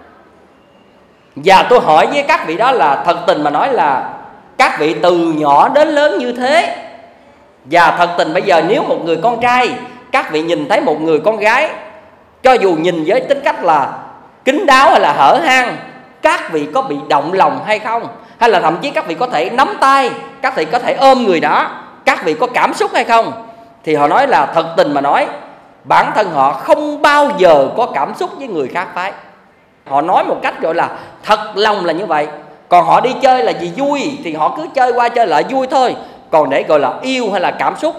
Và tôi hỏi với các vị đó là thật tình mà nói là các vị từ nhỏ đến lớn như thế, và thật tình bây giờ nếu một người con trai các vị nhìn thấy một người con gái, cho dù nhìn với tính cách là kín đáo hay là hở hang, các vị có bị động lòng hay không? Hay là thậm chí các vị có thể nắm tay, các vị có thể ôm người đó, các vị có cảm xúc hay không? Thì họ nói là thật tình mà nói, bản thân họ không bao giờ có cảm xúc với người khác phái. Họ nói một cách gọi là thật lòng là như vậy. Còn họ đi chơi là vì vui thì họ cứ chơi qua chơi lại vui thôi. Còn để gọi là yêu hay là cảm xúc,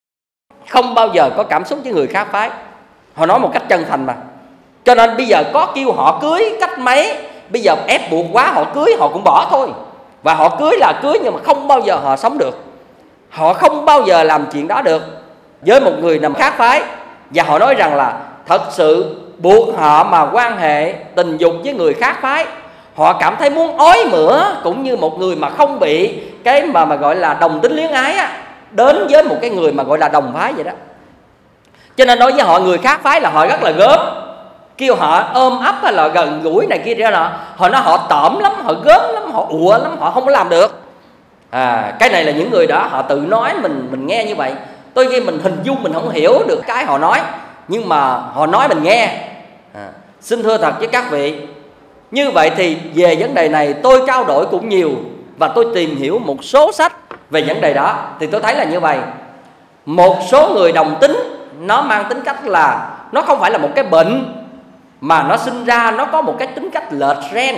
không bao giờ có cảm xúc với người khác phái. Họ nói một cách chân thành mà. Cho nên bây giờ có kêu họ cưới cách mấy, bây giờ ép buộc quá họ cưới họ cũng bỏ thôi. Và họ cưới là cưới nhưng mà không bao giờ họ sống được. Họ không bao giờ làm chuyện đó được với một người nằm khác phái. Và họ nói rằng là thật sự buộc họ mà quan hệ tình dục với người khác phái, họ cảm thấy muốn ói mửa, cũng như một người mà không bị cái mà mà gọi là đồng tính luyến ái á, đến với một cái người mà gọi là đồng phái vậy đó. Cho nên đối với họ, người khác phái là họ rất là gớm, kêu họ ôm ấp hay là gần gũi này kia ra nọ, họ nói họ tởm lắm, họ gớm lắm, họ ụa lắm, họ không có làm được. À, cái này là những người đó họ tự nói, mình mình nghe như vậy, tôi khi mình hình dung mình không hiểu được cái họ nói, nhưng mà họ nói mình nghe. À, xin thưa thật với các vị, như vậy thì về vấn đề này tôi trao đổi cũng nhiều, và tôi tìm hiểu một số sách về vấn đề đó, thì tôi thấy là như vậy. Một số người đồng tính nó mang tính cách là nó không phải là một cái bệnh, mà nó sinh ra nó có một cái tính cách lệch gen.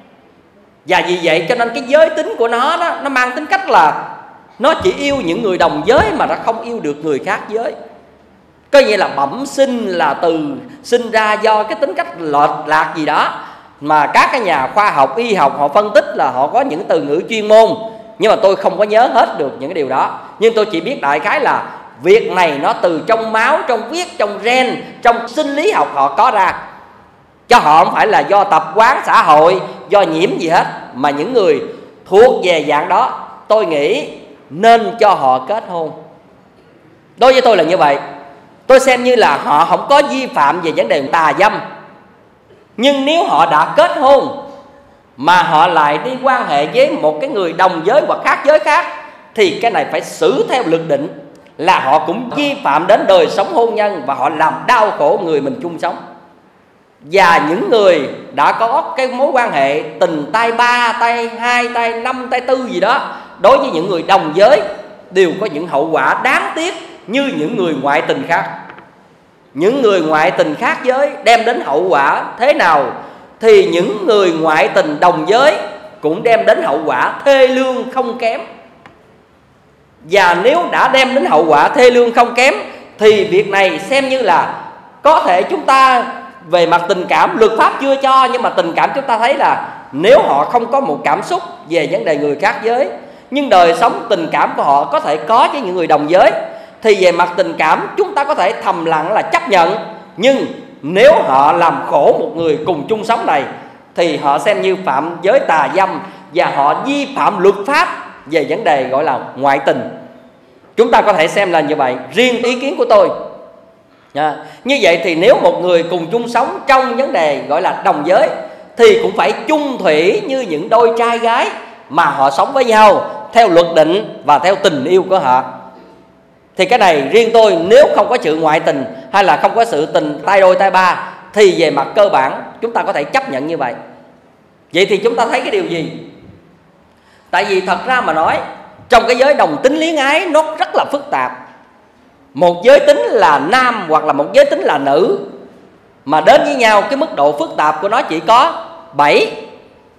Và vì vậy cho nên cái giới tính của nó đó, nó mang tính cách là nó chỉ yêu những người đồng giới mà nó không yêu được người khác giới. Có nghĩa là bẩm sinh là từ sinh ra do cái tính cách lệch lạc gì đó, mà các cái nhà khoa học y học họ phân tích là họ có những từ ngữ chuyên môn, nhưng mà tôi không có nhớ hết được những cái điều đó. Nhưng tôi chỉ biết đại khái là việc này nó từ trong máu, trong huyết, trong gen, trong sinh lý học họ có ra, cho họ không phải là do tập quán xã hội, do nhiễm gì hết. Mà những người thuộc về dạng đó, tôi nghĩ nên cho họ kết hôn. Đối với tôi là như vậy. Tôi xem như là họ không có vi phạm về vấn đề tà dâm. Nhưng nếu họ đã kết hôn mà họ lại đi quan hệ với một cái người đồng giới hoặc khác giới khác, thì cái này phải xử theo luật định, là họ cũng vi phạm đến đời sống hôn nhân, và họ làm đau khổ người mình chung sống. Và những người đã có cái mối quan hệ tình tay ba, tay hai, tay năm, tay tư gì đó, đối với những người đồng giới đều có những hậu quả đáng tiếc như những người ngoại tình khác. Những người ngoại tình khác giới đem đến hậu quả thế nào, thì những người ngoại tình đồng giới cũng đem đến hậu quả thê lương không kém. Và nếu đã đem đến hậu quả thê lương không kém, thì việc này xem như là có thể chúng ta về mặt tình cảm, luật pháp chưa cho, nhưng mà tình cảm chúng ta thấy là nếu họ không có một cảm xúc về vấn đề người khác giới, nhưng đời sống tình cảm của họ có thể có với những người đồng giới, thì về mặt tình cảm chúng ta có thể thầm lặng là chấp nhận. Nhưng nếu họ làm khổ một người cùng chung sống này, thì họ xem như phạm giới tà dâm, và họ vi phạm luật pháp về vấn đề gọi là ngoại tình. Chúng ta có thể xem là như vậy, riêng ý kiến của tôi. À, như vậy thì nếu một người cùng chung sống trong vấn đề gọi là đồng giới, thì cũng phải chung thủy như những đôi trai gái mà họ sống với nhau theo luật định và theo tình yêu của họ. Thì cái này riêng tôi, nếu không có sự ngoại tình hay là không có sự tình tay đôi tay ba, thì về mặt cơ bản chúng ta có thể chấp nhận như vậy. Vậy thì chúng ta thấy cái điều gì? Tại vì thật ra mà nói, trong cái giới đồng tính luyến ái nó rất là phức tạp. Một giới tính là nam hoặc là một giới tính là nữ, mà đến với nhau cái mức độ phức tạp của nó chỉ có bảy.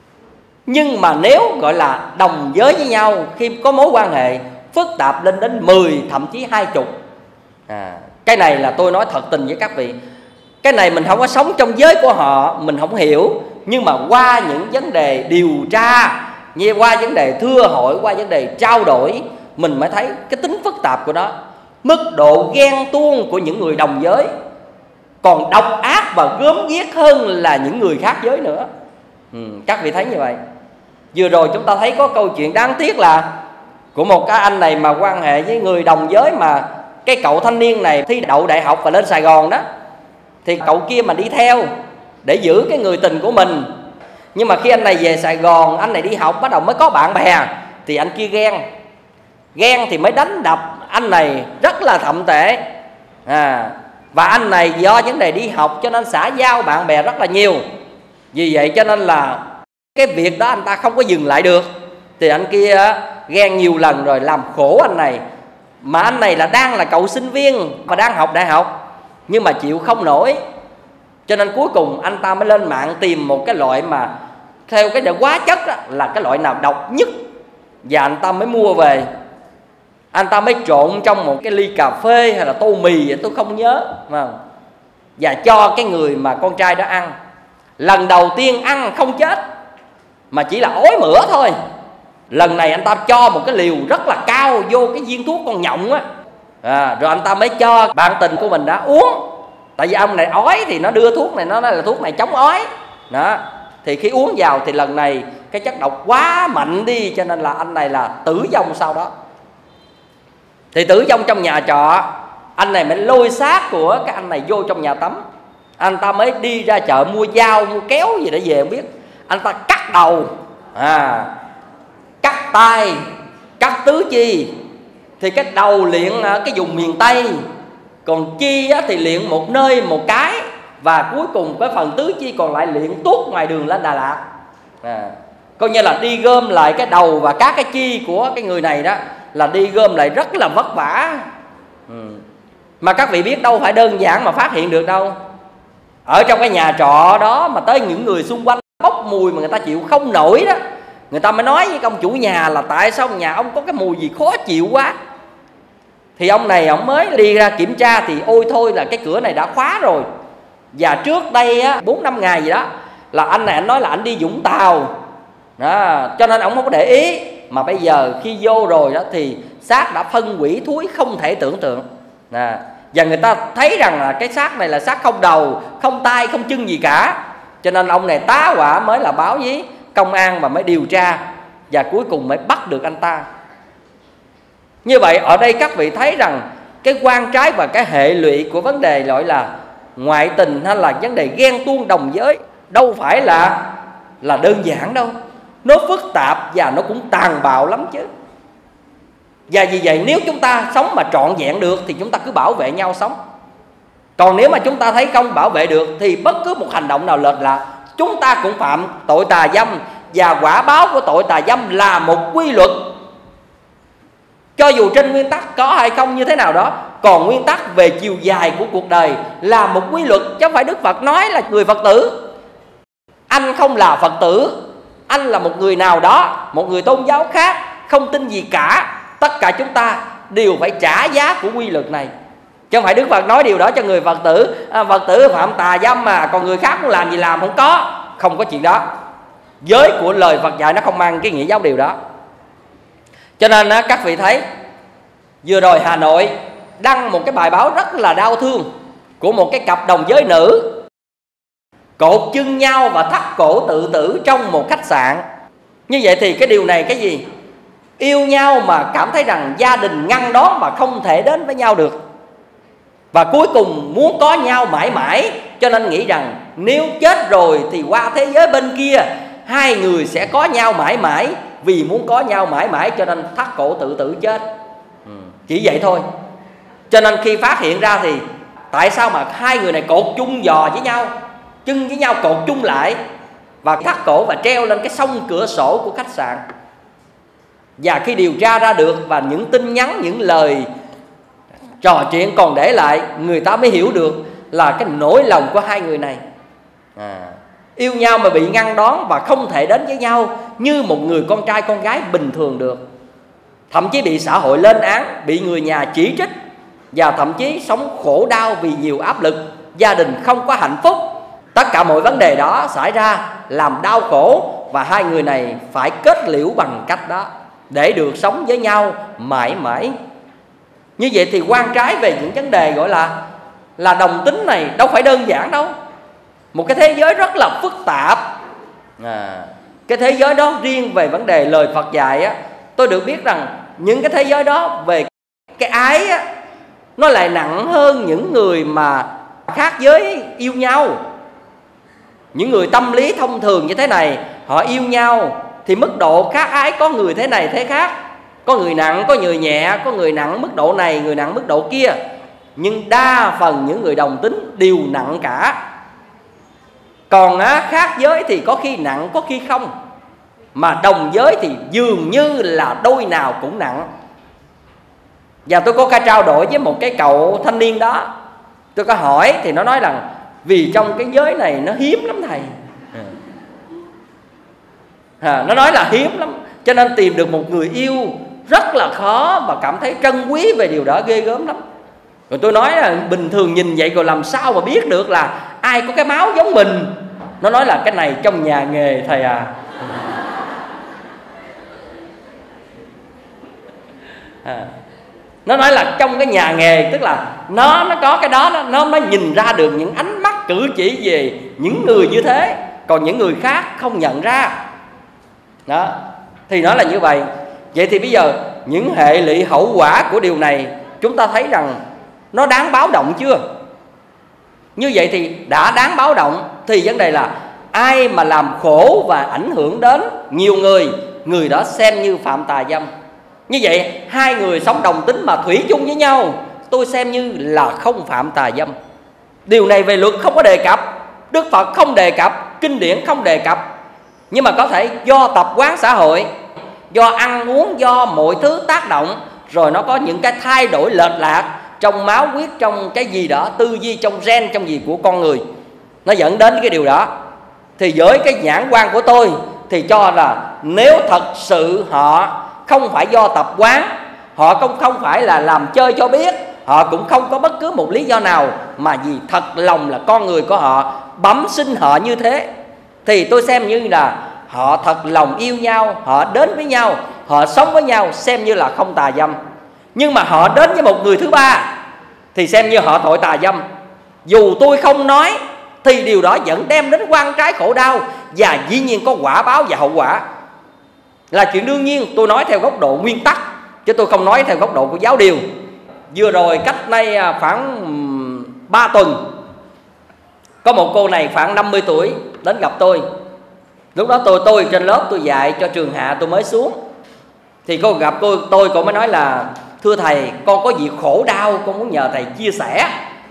Nhưng mà nếu gọi là đồng giới với nhau, khi có mối quan hệ phức tạp lên đến mười, thậm chí hai chục, à, cái này là tôi nói thật tình với các vị, cái này mình không có sống trong giới của họ, mình không hiểu. Nhưng mà qua những vấn đề điều tra, như qua vấn đề thưa hỏi, qua vấn đề trao đổi, mình mới thấy cái tính phức tạp của nó. Mức độ ghen tuông của những người đồng giới còn độc ác và gớm ghiếc hơn là những người khác giới nữa. ừ, Các vị thấy như vậy. Vừa rồi chúng ta thấy có câu chuyện đáng tiếc là của một cái anh này mà quan hệ với người đồng giới, mà cái cậu thanh niên này thi đậu đại học và lên Sài Gòn đó, thì cậu kia mà đi theo để giữ cái người tình của mình. Nhưng mà khi anh này về Sài Gòn, anh này đi học bắt đầu mới có bạn bè, thì anh kia ghen. Ghen thì mới đánh đập anh này rất là thậm tệ. à, Và anh này do vấn đề đi học cho nên xã giao bạn bè rất là nhiều. Vì vậy cho nên là cái việc đó anh ta không có dừng lại được. Thì anh kia ghen nhiều lần rồi làm khổ anh này. Mà anh này là đang là cậu sinh viên và đang học đại học, nhưng mà chịu không nổi. Cho nên cuối cùng anh ta mới lên mạng tìm một cái loại mà theo cái hóa chất đó, là cái loại nào độc nhất. Và anh ta mới mua về, anh ta mới trộn trong một cái ly cà phê hay là tô mì, tôi không nhớ, và cho cái người mà con trai đó ăn. Lần đầu tiên ăn không chết, mà chỉ là ói mửa thôi. Lần này anh ta cho một cái liều rất là cao vô cái viên thuốc con nhộng á, à, rồi anh ta mới cho bạn tình của mình đã uống. Tại vì ông này ói thì nó đưa thuốc này, nó nói là thuốc này chống ói đó. Thì khi uống vào thì lần này cái chất độc quá mạnh đi, cho nên là anh này là tử vong sau đó. Thì tử vong trong nhà trọ, anh này mới lôi xác của cái anh này vô trong nhà tắm. Anh ta mới đi ra chợ mua dao, mua kéo gì để về không biết. Anh ta cắt đầu, à, cắt tay, cắt tứ chi. Thì cái đầu luyện cái vùng miền Tây, còn chi thì luyện một nơi một cái. Và cuối cùng cái phần tứ chi còn lại luyện tuốt ngoài đường lên Đà Lạt, à, coi như là đi gom lại cái đầu và các cái chi của cái người này đó, là đi gom lại rất là vất vả. ừ. Mà các vị biết đâu phải đơn giản mà phát hiện được đâu. Ở trong cái nhà trọ đó mà tới những người xung quanh bốc mùi mà người ta chịu không nổi đó, người ta mới nói với ông chủ nhà là tại sao nhà ông có cái mùi gì khó chịu quá. Thì ông này ông mới đi ra kiểm tra thì ôi thôi là cái cửa này đã khóa rồi. Và trước đây á, bốn năm ngày gì đó là anh này anh nói là anh đi Vũng Tàu đó, cho nên ông không có để ý. Mà bây giờ khi vô rồi đó thì xác đã phân hủy thúi không thể tưởng tượng. à, Và người ta thấy rằng là cái xác này là xác không đầu, không tay, không chân gì cả. Cho nên ông này tá hỏa mới là báo với công an và mới điều tra, và cuối cùng mới bắt được anh ta. Như vậy ở đây các vị thấy rằng cái quan trái và cái hệ lụy của vấn đề gọi là ngoại tình hay là vấn đề ghen tuông đồng giới đâu phải là là đơn giản đâu. Nó phức tạp và nó cũng tàn bạo lắm chứ. Và vì vậy nếu chúng ta sống mà trọn vẹn được thì chúng ta cứ bảo vệ nhau sống. Còn nếu mà chúng ta thấy không bảo vệ được thì bất cứ một hành động nào lệch lạc, chúng ta cũng phạm tội tà dâm. Và quả báo của tội tà dâm là một quy luật, cho dù trên nguyên tắc có hay không như thế nào đó. Còn nguyên tắc về chiều dài của cuộc đời là một quy luật. Chứ không phải Đức Phật nói là người Phật tử. Anh không là Phật tử, anh là một người nào đó, một người tôn giáo khác, không tin gì cả. Tất cả chúng ta đều phải trả giá của quy luật này. Chứ không phải Đức Phật nói điều đó cho người Phật tử, à, Phật tử phạm tà dâm mà còn người khác muốn làm gì làm, không có. Không có chuyện đó. Giới của lời Phật dạy nó không mang cái nghĩa giáo điều đó. Cho nên các vị thấy vừa rồi Hà Nội đăng một cái bài báo rất là đau thương của một cái cặp đồng giới nữ cột chân nhau và thắt cổ tự tử trong một khách sạn. Như vậy thì cái điều này cái gì? Yêu nhau mà cảm thấy rằng gia đình ngăn đón mà không thể đến với nhau được, và cuối cùng muốn có nhau mãi mãi. Cho nên nghĩ rằng nếu chết rồi thì qua thế giới bên kia hai người sẽ có nhau mãi mãi. Vì muốn có nhau mãi mãi cho nên thắt cổ tự tử chết. ừ. Chỉ vậy thôi. Cho nên khi phát hiện ra thì tại sao mà hai người này cột chung giò với nhau, chân với nhau cột chung lại, và thắt cổ và treo lên cái song cửa sổ của khách sạn. Và khi điều tra ra được và những tin nhắn, những lời trò chuyện còn để lại, người ta mới hiểu được là cái nỗi lòng của hai người này. à. Yêu nhau mà bị ngăn đón và không thể đến với nhau như một người con trai con gái bình thường được. Thậm chí bị xã hội lên án, bị người nhà chỉ trích, và thậm chí sống khổ đau vì nhiều áp lực, gia đình không có hạnh phúc. Tất cả mọi vấn đề đó xảy ra làm đau khổ, và hai người này phải kết liễu bằng cách đó để được sống với nhau mãi mãi. Như vậy thì quan trái về những vấn đề gọi là là đồng tính này đâu phải đơn giản đâu. Một cái thế giới rất là phức tạp. à, Cái thế giới đó riêng về vấn đề lời Phật dạy á, tôi được biết rằng những cái thế giới đó về cái ái á, nó lại nặng hơn những người mà khác giới yêu nhau. Những người tâm lý thông thường như thế này, họ yêu nhau thì mức độ khác ái có người thế này thế khác. Có người nặng, có người nhẹ, có người nặng mức độ này, người nặng mức độ kia. Nhưng đa phần những người đồng tính đều nặng cả. Còn á, khác giới thì có khi nặng, có khi không. Mà đồng giới thì dường như là đôi nào cũng nặng. Và tôi có cái trao đổi với một cái cậu thanh niên đó. Tôi có hỏi thì nó nói rằng vì trong cái giới này nó hiếm lắm thầy. à, Nó nói là hiếm lắm, cho nên tìm được một người yêu rất là khó, và cảm thấy trân quý về điều đó ghê gớm lắm. Rồi tôi nói là bình thường nhìn vậy rồi làm sao mà biết được là ai có cái máu giống mình. Nó nói là cái này trong nhà nghề thầy à. à. Nó nói là trong cái nhà nghề, tức là nó nó có cái đó, nó nó nhìn ra được những ánh mắt cử chỉ về những người như thế, còn những người khác không nhận ra. Đó, thì nó là như vậy. Vậy thì bây giờ những hệ lụy hậu quả của điều này chúng ta thấy rằng nó đáng báo động chưa? Như vậy thì đã đáng báo động, thì vấn đề là ai mà làm khổ và ảnh hưởng đến nhiều người, người đó xem như phạm tà dâm. Như vậy hai người sống đồng tính mà thủy chung với nhau, tôi xem như là không phạm tà dâm. Điều này về luật không có đề cập, Đức Phật không đề cập, kinh điển không đề cập. Nhưng mà có thể do tập quán xã hội, do ăn uống, do mọi thứ tác động, rồi nó có những cái thay đổi lệch lạc trong máu huyết, trong cái gì đó, tư duy, trong gen, trong gì của con người, nó dẫn đến cái điều đó. Thì với cái nhãn quan của tôi thì cho là nếu thật sự họ không phải do tập quán, họ không không phải là làm chơi cho biết, họ cũng không có bất cứ một lý do nào, mà vì thật lòng là con người của họ bẩm sinh họ như thế, thì tôi xem như là họ thật lòng yêu nhau, họ đến với nhau, họ sống với nhau, xem như là không tà dâm. Nhưng mà họ đến với một người thứ ba thì xem như họ tội tà dâm. Dù tôi không nói thì điều đó vẫn đem đến oan trái khổ đau, và dĩ nhiên có quả báo và hậu quả, là chuyện đương nhiên. Tôi nói theo góc độ nguyên tắc, chứ tôi không nói theo góc độ của giáo điều. Vừa rồi cách nay khoảng ba tuần, có một cô này khoảng năm mươi tuổi đến gặp tôi. Lúc đó tôi tôi trên lớp tôi dạy cho trường hạ, tôi mới xuống. Thì cô gặp cô tôi, cô mới nói là thưa thầy, con có việc khổ đau, con muốn nhờ thầy chia sẻ.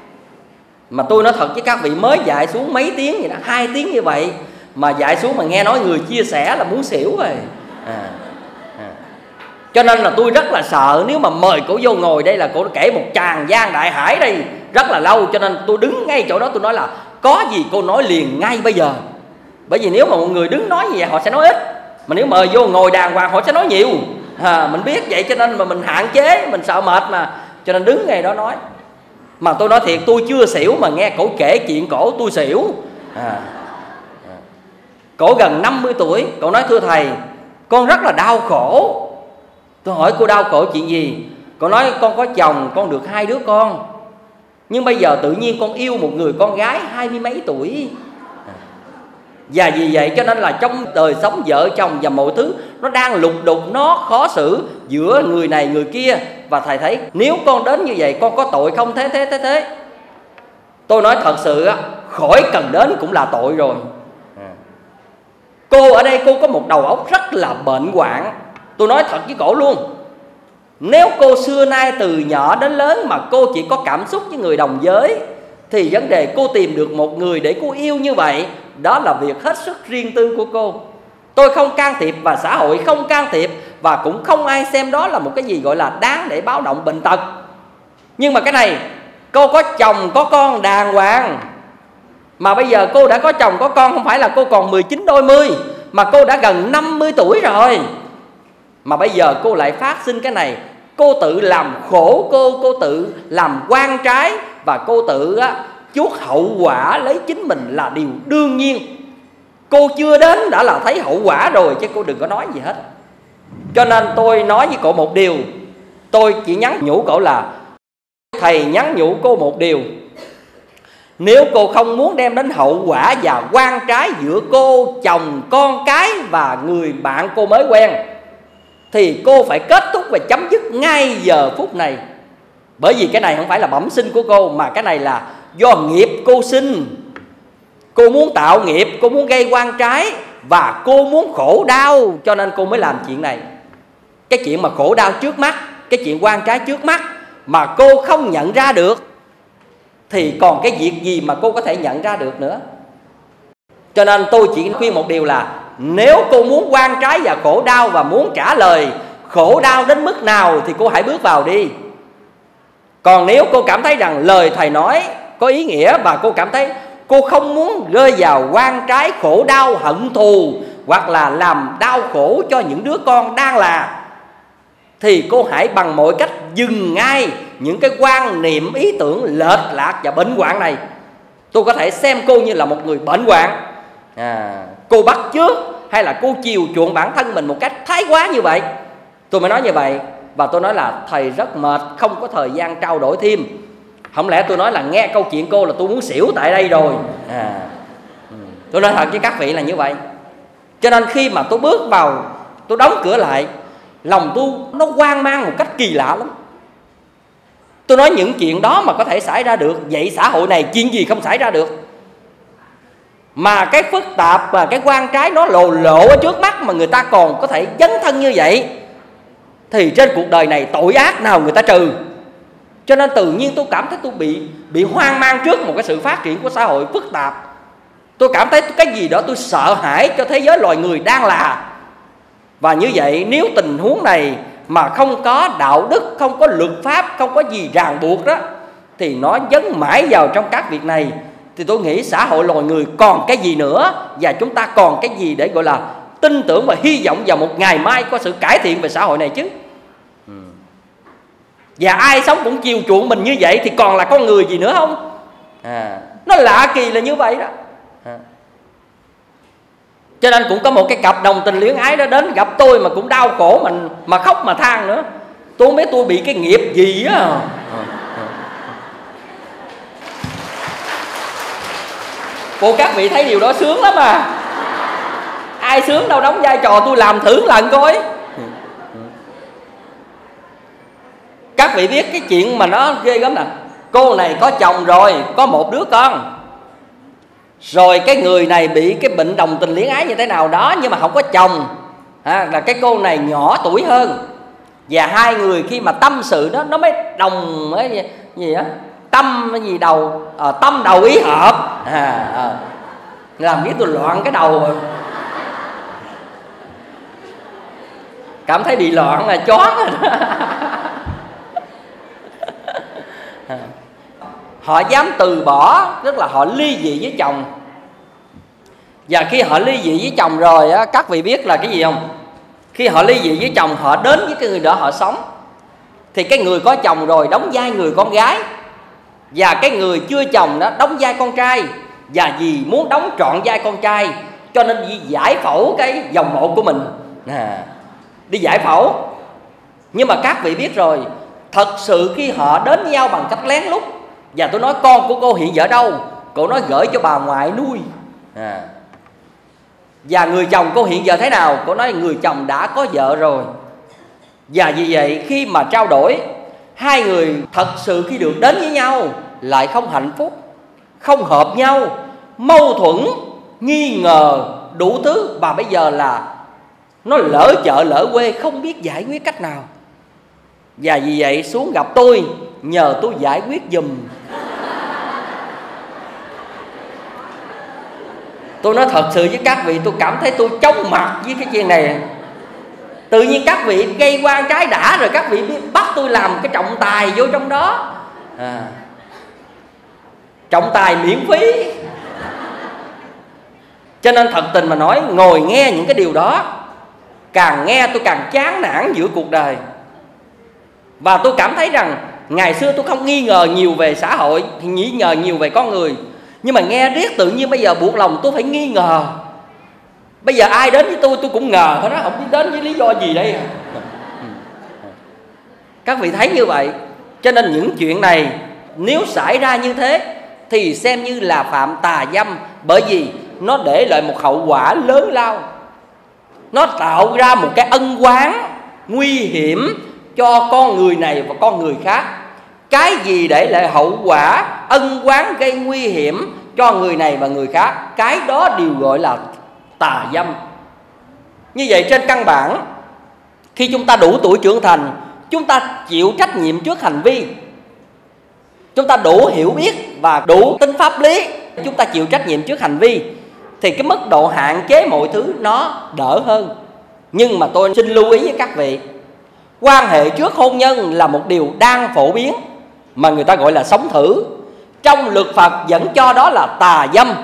Mà tôi nói thật với các vị, mới dạy xuống mấy tiếng vậy đó, hai tiếng như vậy mà dạy xuống mà nghe nói người chia sẻ là muốn xỉu rồi. à, à. Cho nên là tôi rất là sợ, nếu mà mời cổ vô ngồi đây là cổ kể một tràng gian đại hải đây rất là lâu. Cho nên tôi đứng ngay chỗ đó, tôi nói là có gì cô nói liền ngay bây giờ. Bởi vì nếu mà một người đứng nói như vậy họ sẽ nói ít, mà nếu mời vô ngồi đàng hoàng họ sẽ nói nhiều. à, Mình biết vậy cho nên mà mình hạn chế, mình sợ mệt mà, cho nên đứng ngay đó nói. Mà tôi nói thiệt, tôi chưa xỉu mà nghe cổ kể chuyện cổ tôi xỉu. à. à. Cổ gần năm mươi tuổi, cổ nói thưa thầy, con rất là đau khổ. Tôi hỏi cô đau khổ chuyện gì? Cô nói con có chồng, con được hai đứa con, nhưng bây giờ tự nhiên con yêu một người con gái hai mươi mấy tuổi. Và vì vậy cho nên là trong đời sống vợ chồng và mọi thứ nó đang lục đục, nó khó xử giữa người này người kia. Và thầy thấy nếu con đến như vậy con có tội không? Thế thế thế thế Tôi nói thật sự khỏi cần đến cũng là tội rồi. Cô ở đây cô có một đầu óc rất là bệnh hoạn. Tôi nói thật với cổ luôn, nếu cô xưa nay từ nhỏ đến lớn mà cô chỉ có cảm xúc với người đồng giới, thì vấn đề cô tìm được một người để cô yêu như vậy, đó là việc hết sức riêng tư của cô. Tôi không can thiệp và xã hội không can thiệp, và cũng không ai xem đó là một cái gì gọi là đáng để báo động bệnh tật. Nhưng mà cái này, cô có chồng có con đàng hoàng, Mà bây giờ cô đã có chồng có con, không phải là cô còn mười chín đôi mươi, mà cô đã gần năm mươi tuổi rồi. Mà bây giờ cô lại phát sinh cái này, cô tự làm khổ cô, cô tự làm oan trái, và cô tự á, chuốc hậu quả lấy chính mình là điều đương nhiên. Cô chưa đến đã là thấy hậu quả rồi, chứ cô đừng có nói gì hết. Cho nên tôi nói với cô một điều, tôi chỉ nhắn nhủ cô là thầy nhắn nhủ cô một điều: nếu cô không muốn đem đến hậu quả và oan trái giữa cô, chồng, con cái và người bạn cô mới quen, thì cô phải kết thúc và chấm dứt ngay giờ phút này. Bởi vì cái này không phải là bẩm sinh của cô, mà cái này là do nghiệp cô sinh. Cô muốn tạo nghiệp, cô muốn gây oan trái, và cô muốn khổ đau, cho nên cô mới làm chuyện này. Cái chuyện mà khổ đau trước mắt, cái chuyện oan trái trước mắt mà cô không nhận ra được, thì còn cái việc gì mà cô có thể nhận ra được nữa. Cho nên tôi chỉ khuyên một điều là nếu cô muốn oan trái và khổ đau, và muốn trả lời khổ đau đến mức nào, thì cô hãy bước vào đi. Còn nếu cô cảm thấy rằng lời thầy nói có ý nghĩa, và cô cảm thấy cô không muốn rơi vào oan trái, khổ đau, hận thù, hoặc là làm đau khổ cho những đứa con đang là, thì cô hãy bằng mọi cách dừng ngay những cái quan niệm, ý tưởng lệch lạc và bệnh hoạn này. Tôi có thể xem cô như là một người bệnh hoạn, à, cô bắt chước hay là cô chiều chuộng bản thân mình một cách thái quá như vậy. Tôi mới nói như vậy. Và tôi nói là thầy rất mệt, không có thời gian trao đổi thêm. Không lẽ tôi nói là nghe câu chuyện cô là tôi muốn xỉu tại đây rồi. à, Tôi nói thật với các vị là như vậy. Cho nên khi mà tôi bước vào, tôi đóng cửa lại, lòng tôi nó hoang mang một cách kỳ lạ lắm. Tôi nói những chuyện đó mà có thể xảy ra được, vậy xã hội này chuyện gì không xảy ra được. Mà cái phức tạp và cái oan trái nó lộ lộ ở trước mắt mà người ta còn có thể dấn thân như vậy, thì trên cuộc đời này tội ác nào người ta trừ. Cho nên tự nhiên tôi cảm thấy tôi bị bị hoang mang trước một cái sự phát triển của xã hội phức tạp. Tôi cảm thấy cái gì đó tôi sợ hãi cho thế giới loài người đang là. Và như vậy nếu tình huống này mà không có đạo đức, không có luật pháp, không có gì ràng buộc đó, thì nó dấn mãi vào trong các việc này, thì tôi nghĩ xã hội loài người còn cái gì nữa, và chúng ta còn cái gì để gọi là tin tưởng và hy vọng vào một ngày mai có sự cải thiện về xã hội này chứ. Và ai sống cũng chiều chuộng mình như vậy thì còn là con người gì nữa không? à, Nó lạ kỳ là như vậy đó. à. Cho nên cũng có một cái cặp đồng tình luyến ái đó đến gặp tôi mà cũng đau khổ, mình mà khóc mà than nữa. Tôi không biết tôi bị cái nghiệp gì á. à. Cô các vị thấy điều đó sướng lắm à. Ai sướng đâu, đóng vai trò tôi làm thử lần coi. Các vị biết cái chuyện mà nó ghê gớm nè. Cô này có chồng rồi, có một đứa con. Rồi cái người này bị cái bệnh đồng tình luyến ái như thế nào đó, nhưng mà không có chồng, à, là cái cô này nhỏ tuổi hơn. Và hai người khi mà tâm sự đó, nó mới đồng cái gì á, tâm cái gì đầu à, tâm đầu ý hợp. à, à. Làm biết tôi loạn cái đầu rồi. Cảm thấy bị loạn là choáng rồi đó. Họ dám từ bỏ, tức là họ ly dị với chồng. Và khi họ ly dị với chồng rồi á, các vị biết là cái gì không? Khi họ ly dị với chồng, họ đến với cái người đó họ sống. Thì cái người có chồng rồi đóng vai người con gái, và cái người chưa chồng đó đóng vai con trai. Và vì muốn đóng trọn vai con trai, cho nên đi giải phẫu cái dòng mộ của mình, à, đi giải phẫu. Nhưng mà các vị biết rồi, thật sự khi họ đến với nhau bằng cách lén lút, và tôi nói con của cô hiện giờ đâu? Cô nói gửi cho bà ngoại nuôi. à. Và người chồng cô hiện giờ thế nào? Cô nói người chồng đã có vợ rồi. Và vì vậy khi mà trao đổi, hai người thật sự khi được đến với nhau lại không hạnh phúc, không hợp nhau, mâu thuẫn, nghi ngờ, đủ thứ. Và bây giờ là nó lỡ chợ lỡ quê, không biết giải quyết cách nào. Và vì vậy xuống gặp tôi, nhờ tôi giải quyết giùm. Tôi nói thật sự với các vị, tôi cảm thấy tôi chóng mặt với cái chuyện này. Tự nhiên các vị gây oan trái đã rồi, các vị bắt tôi làm cái trọng tài vô trong đó. à. Trọng tài miễn phí. Cho nên thật tình mà nói, ngồi nghe những cái điều đó, càng nghe tôi càng chán nản giữa cuộc đời. Và tôi cảm thấy rằng ngày xưa tôi không nghi ngờ nhiều về xã hội, thì nghi ngờ nhiều về con người. Nhưng mà nghe riết tự nhiên bây giờ buộc lòng tôi phải nghi ngờ. Bây giờ ai đến với tôi tôi cũng ngờ hết đó, không biết đến với lý do gì đây. Các vị thấy như vậy. Cho nên những chuyện này nếu xảy ra như thế thì xem như là phạm tà dâm. Bởi vì nó để lại một hậu quả lớn lao. Nó tạo ra một cái ân oán nguy hiểm cho con người này và con người khác. Cái gì để lại hậu quả ân oán gây nguy hiểm cho người này và người khác, cái đó đều gọi là tà dâm. Như vậy trên căn bản, khi chúng ta đủ tuổi trưởng thành, chúng ta chịu trách nhiệm trước hành vi, chúng ta đủ hiểu biết và đủ tính pháp lý, chúng ta chịu trách nhiệm trước hành vi, thì cái mức độ hạn chế mọi thứ nó đỡ hơn. Nhưng mà tôi xin lưu ý với các vị, quan hệ trước hôn nhân là một điều đang phổ biến, mà người ta gọi là sống thử. Trong luật Phật vẫn cho đó là tà dâm.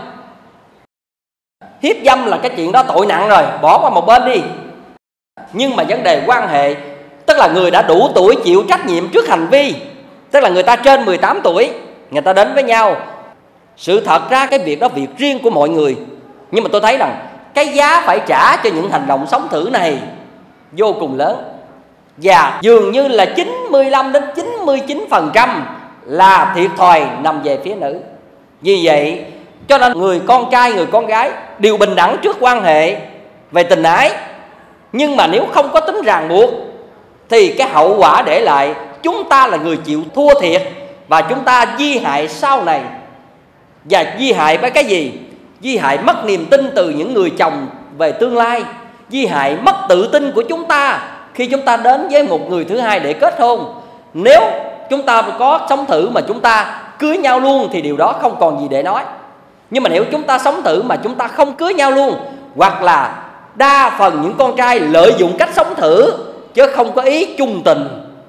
Hiếp dâm là cái chuyện đó tội nặng rồi, bỏ qua một bên đi. Nhưng mà vấn đề quan hệ, tức là người đã đủ tuổi chịu trách nhiệm trước hành vi, tức là người ta trên mười tám tuổi, người ta đến với nhau. Sự thật ra cái việc đó việc riêng của mọi người. Nhưng mà tôi thấy rằng cái giá phải trả cho những hành động sống thử này vô cùng lớn. Và dường như là chín mươi lăm đến chín mươi chín phần trăm là thiệt thòi nằm về phía nữ. Vì vậy cho nên người con trai, người con gái đều bình đẳng trước quan hệ về tình ái. Nhưng mà nếu không có tính ràng buộc thì cái hậu quả để lại, chúng ta là người chịu thua thiệt, và chúng ta di hại sau này. Và di hại với cái gì? Di hại mất niềm tin từ những người chồng về tương lai. Di hại mất tự tin của chúng ta khi chúng ta đến với một người thứ hai để kết hôn. Nếu chúng ta có sống thử mà chúng ta cưới nhau luôn thì điều đó không còn gì để nói. Nhưng mà nếu chúng ta sống thử mà chúng ta không cưới nhau luôn, hoặc là đa phần những con trai lợi dụng cách sống thử chứ không có ý chung tình,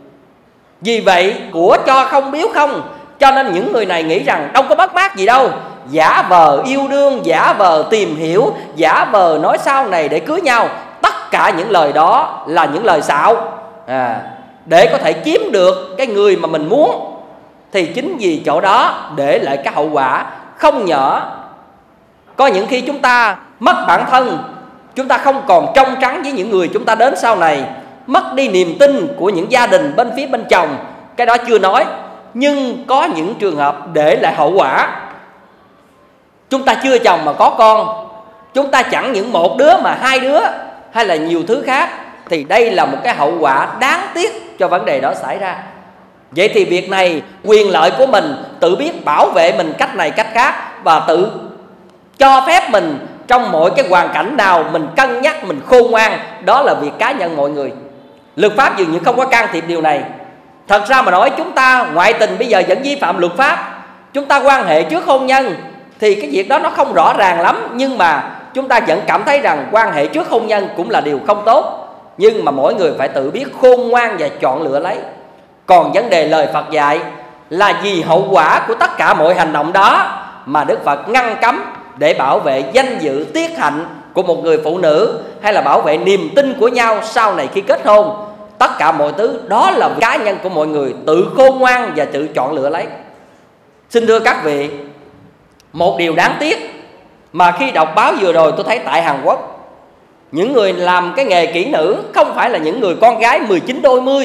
vì vậy của cho không biếu không, cho nên những người này nghĩ rằng đâu có mất mát gì đâu, giả vờ yêu đương, giả vờ tìm hiểu, giả vờ nói sau này để cưới nhau. Tất cả những lời đó là những lời xạo à, để có thể chiếm được cái người mà mình muốn. Thì chính vì chỗ đó để lại cái hậu quả không nhỏ. Có những khi chúng ta mất bản thân, chúng ta không còn trong trắng với những người chúng ta đến sau này, mất đi niềm tin của những gia đình bên phía bên chồng, cái đó chưa nói. Nhưng có những trường hợp để lại hậu quả, chúng ta chưa chồng mà có con, chúng ta chẳng những một đứa mà hai đứa hay là nhiều thứ khác, thì đây là một cái hậu quả đáng tiếc cho vấn đề đó xảy ra. Vậy thì việc này, quyền lợi của mình, tự biết bảo vệ mình cách này cách khác, và tự cho phép mình trong mọi cái hoàn cảnh nào mình cân nhắc, mình khôn ngoan, đó là việc cá nhân mọi người. Luật pháp dường như không có can thiệp điều này. Thật ra mà nói, chúng ta ngoại tình bây giờ vẫn vi phạm luật pháp. Chúng ta quan hệ trước hôn nhân thì cái việc đó nó không rõ ràng lắm, nhưng mà chúng ta vẫn cảm thấy rằng quan hệ trước hôn nhân cũng là điều không tốt. Nhưng mà mỗi người phải tự biết khôn ngoan và chọn lựa lấy. Còn vấn đề lời Phật dạy là vì hậu quả của tất cả mọi hành động đó mà Đức Phật ngăn cấm, để bảo vệ danh dự tiết hạnh của một người phụ nữ, hay là bảo vệ niềm tin của nhau sau này khi kết hôn. Tất cả mọi thứ đó là cá nhân của mọi người tự khôn ngoan và tự chọn lựa lấy. Xin thưa các vị, một điều đáng tiếc mà khi đọc báo vừa rồi tôi thấy tại Hàn Quốc, những người làm cái nghề kỹ nữ không phải là những người con gái mười chín đôi mươi,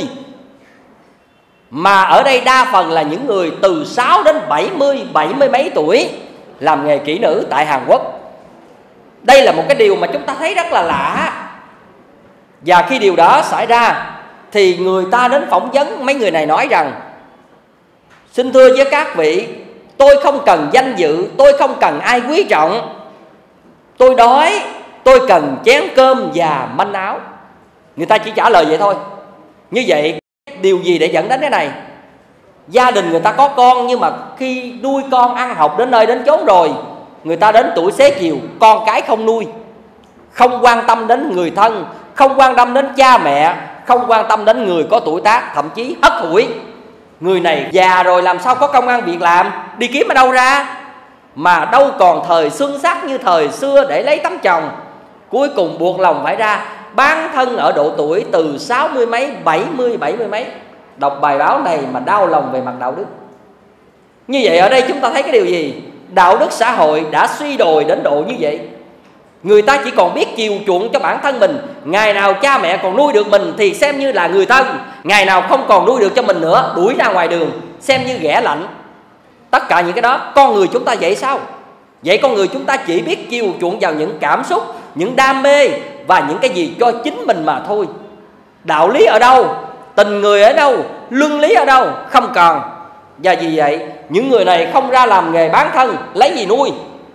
mà ở đây đa phần là những người từ sáu đến bảy mươi, bảy mươi mấy tuổi làm nghề kỹ nữ tại Hàn Quốc. Đây là một cái điều mà chúng ta thấy rất là lạ. Và khi điều đó xảy ra thì người ta đến phỏng vấn mấy người này nói rằng: xin thưa với các vị, tôi không cần danh dự, tôi không cần ai quý trọng, tôi đói, tôi cần chén cơm và manh áo. Người ta chỉ trả lời vậy thôi. Như vậy điều gì để dẫn đến cái này? Gia đình người ta có con, nhưng mà khi nuôi con ăn học đến nơi đến chốn rồi, người ta đến tuổi xế chiều, con cái không nuôi, không quan tâm đến người thân, không quan tâm đến cha mẹ, không quan tâm đến người có tuổi tác, thậm chí hất hủi. Người này già rồi làm sao có công ăn việc làm, đi kiếm ở đâu ra? mà đâu còn thời xuân sắc như thời xưa để lấy tấm chồng. Cuối cùng buộc lòng phải ra bán thân ở độ tuổi từ sáu mươi mấy, bảy mươi, bảy mươi mấy. Đọc bài báo này mà đau lòng về mặt đạo đức. Như vậy ở đây chúng ta thấy cái điều gì? Đạo đức xã hội đã suy đồi đến độ như vậy. Người ta chỉ còn biết chiều chuộng cho bản thân mình. Ngày nào cha mẹ còn nuôi được mình thì xem như là người thân. Ngày nào không còn nuôi được cho mình nữa, đuổi ra ngoài đường, xem như ghẻ lạnh. Tất cả những cái đó con người chúng ta vậy sao? Vậy con người chúng ta chỉ biết chiều chuộng vào những cảm xúc, những đam mê và những cái gì cho chính mình mà thôi. Đạo lý ở đâu? Tình người ở đâu? Luân lý ở đâu? Không còn. Và vì vậy những người này không ra làm nghề bán thân, lấy gì nuôi?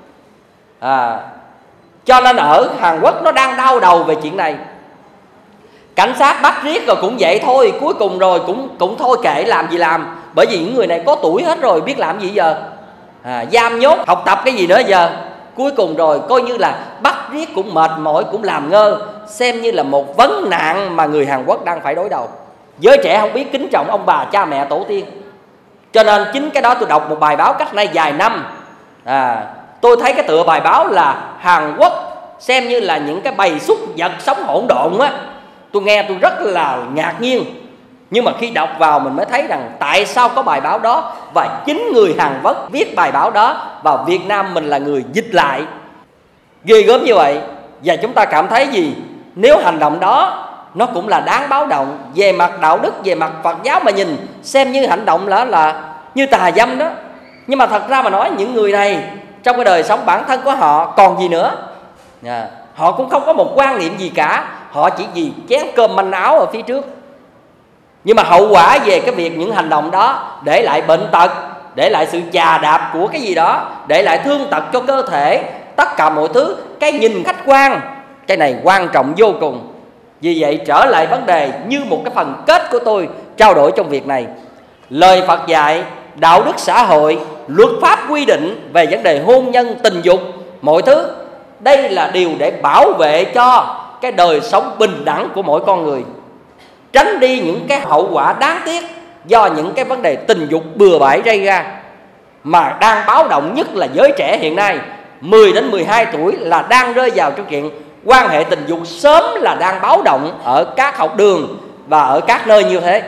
À, cho nên ở Hàn Quốc nó đang đau đầu về chuyện này. Cảnh sát bắt riết rồi cũng vậy thôi. Cuối cùng rồi cũng cũng thôi kệ, làm gì làm. Bởi vì những người này có tuổi hết rồi, biết làm gì giờ? À, giam nhốt, học tập cái gì nữa giờ? Cuối cùng rồi coi như là bắt riết cũng mệt mỏi, cũng làm ngơ. Xem như là một vấn nạn mà người Hàn Quốc đang phải đối đầu. Giới trẻ không biết kính trọng ông bà, cha mẹ, tổ tiên. Cho nên chính cái đó tôi đọc một bài báo cách nay vài năm. à, Tôi thấy cái tựa bài báo là Hàn Quốc xem như là những cái bầy súc vật sống hỗn độn á. Tôi nghe tôi rất là ngạc nhiên. Nhưng mà khi đọc vào mình mới thấy rằng tại sao có bài báo đó. Và chính người Hàn Quốc viết bài báo đó, và Việt Nam mình là người dịch lại. Ghê gớm như vậy. Và chúng ta cảm thấy gì? Nếu hành động đó nó cũng là đáng báo động. Về mặt đạo đức, về mặt Phật giáo mà nhìn, xem như hành động là, là như tà dâm đó. Nhưng mà thật ra mà nói, những người này trong cái đời sống bản thân của họ còn gì nữa? à, Họ cũng không có một quan niệm gì cả. Họ chỉ vì chén cơm manh áo ở phía trước. Nhưng mà hậu quả về cái việc những hành động đó để lại bệnh tật, để lại sự chà đạp của cái gì đó, để lại thương tật cho cơ thể, tất cả mọi thứ. Cái nhìn khách quan, cái này quan trọng vô cùng. Vì vậy trở lại vấn đề như một cái phần kết của tôi trao đổi trong việc này. Lời Phật dạy, đạo đức xã hội, luật pháp quy định về vấn đề hôn nhân, tình dục, mọi thứ. Đây là điều để bảo vệ cho cái đời sống bình đẳng của mỗi con người. Tránh đi những cái hậu quả đáng tiếc do những cái vấn đề tình dục bừa bãi gây ra. Mà đang báo động nhất là giới trẻ hiện nay, mười đến mười hai tuổi là đang rơi vào trong chuyện quan hệ tình dục sớm, là đang báo động ở các học đường và ở các nơi như thế.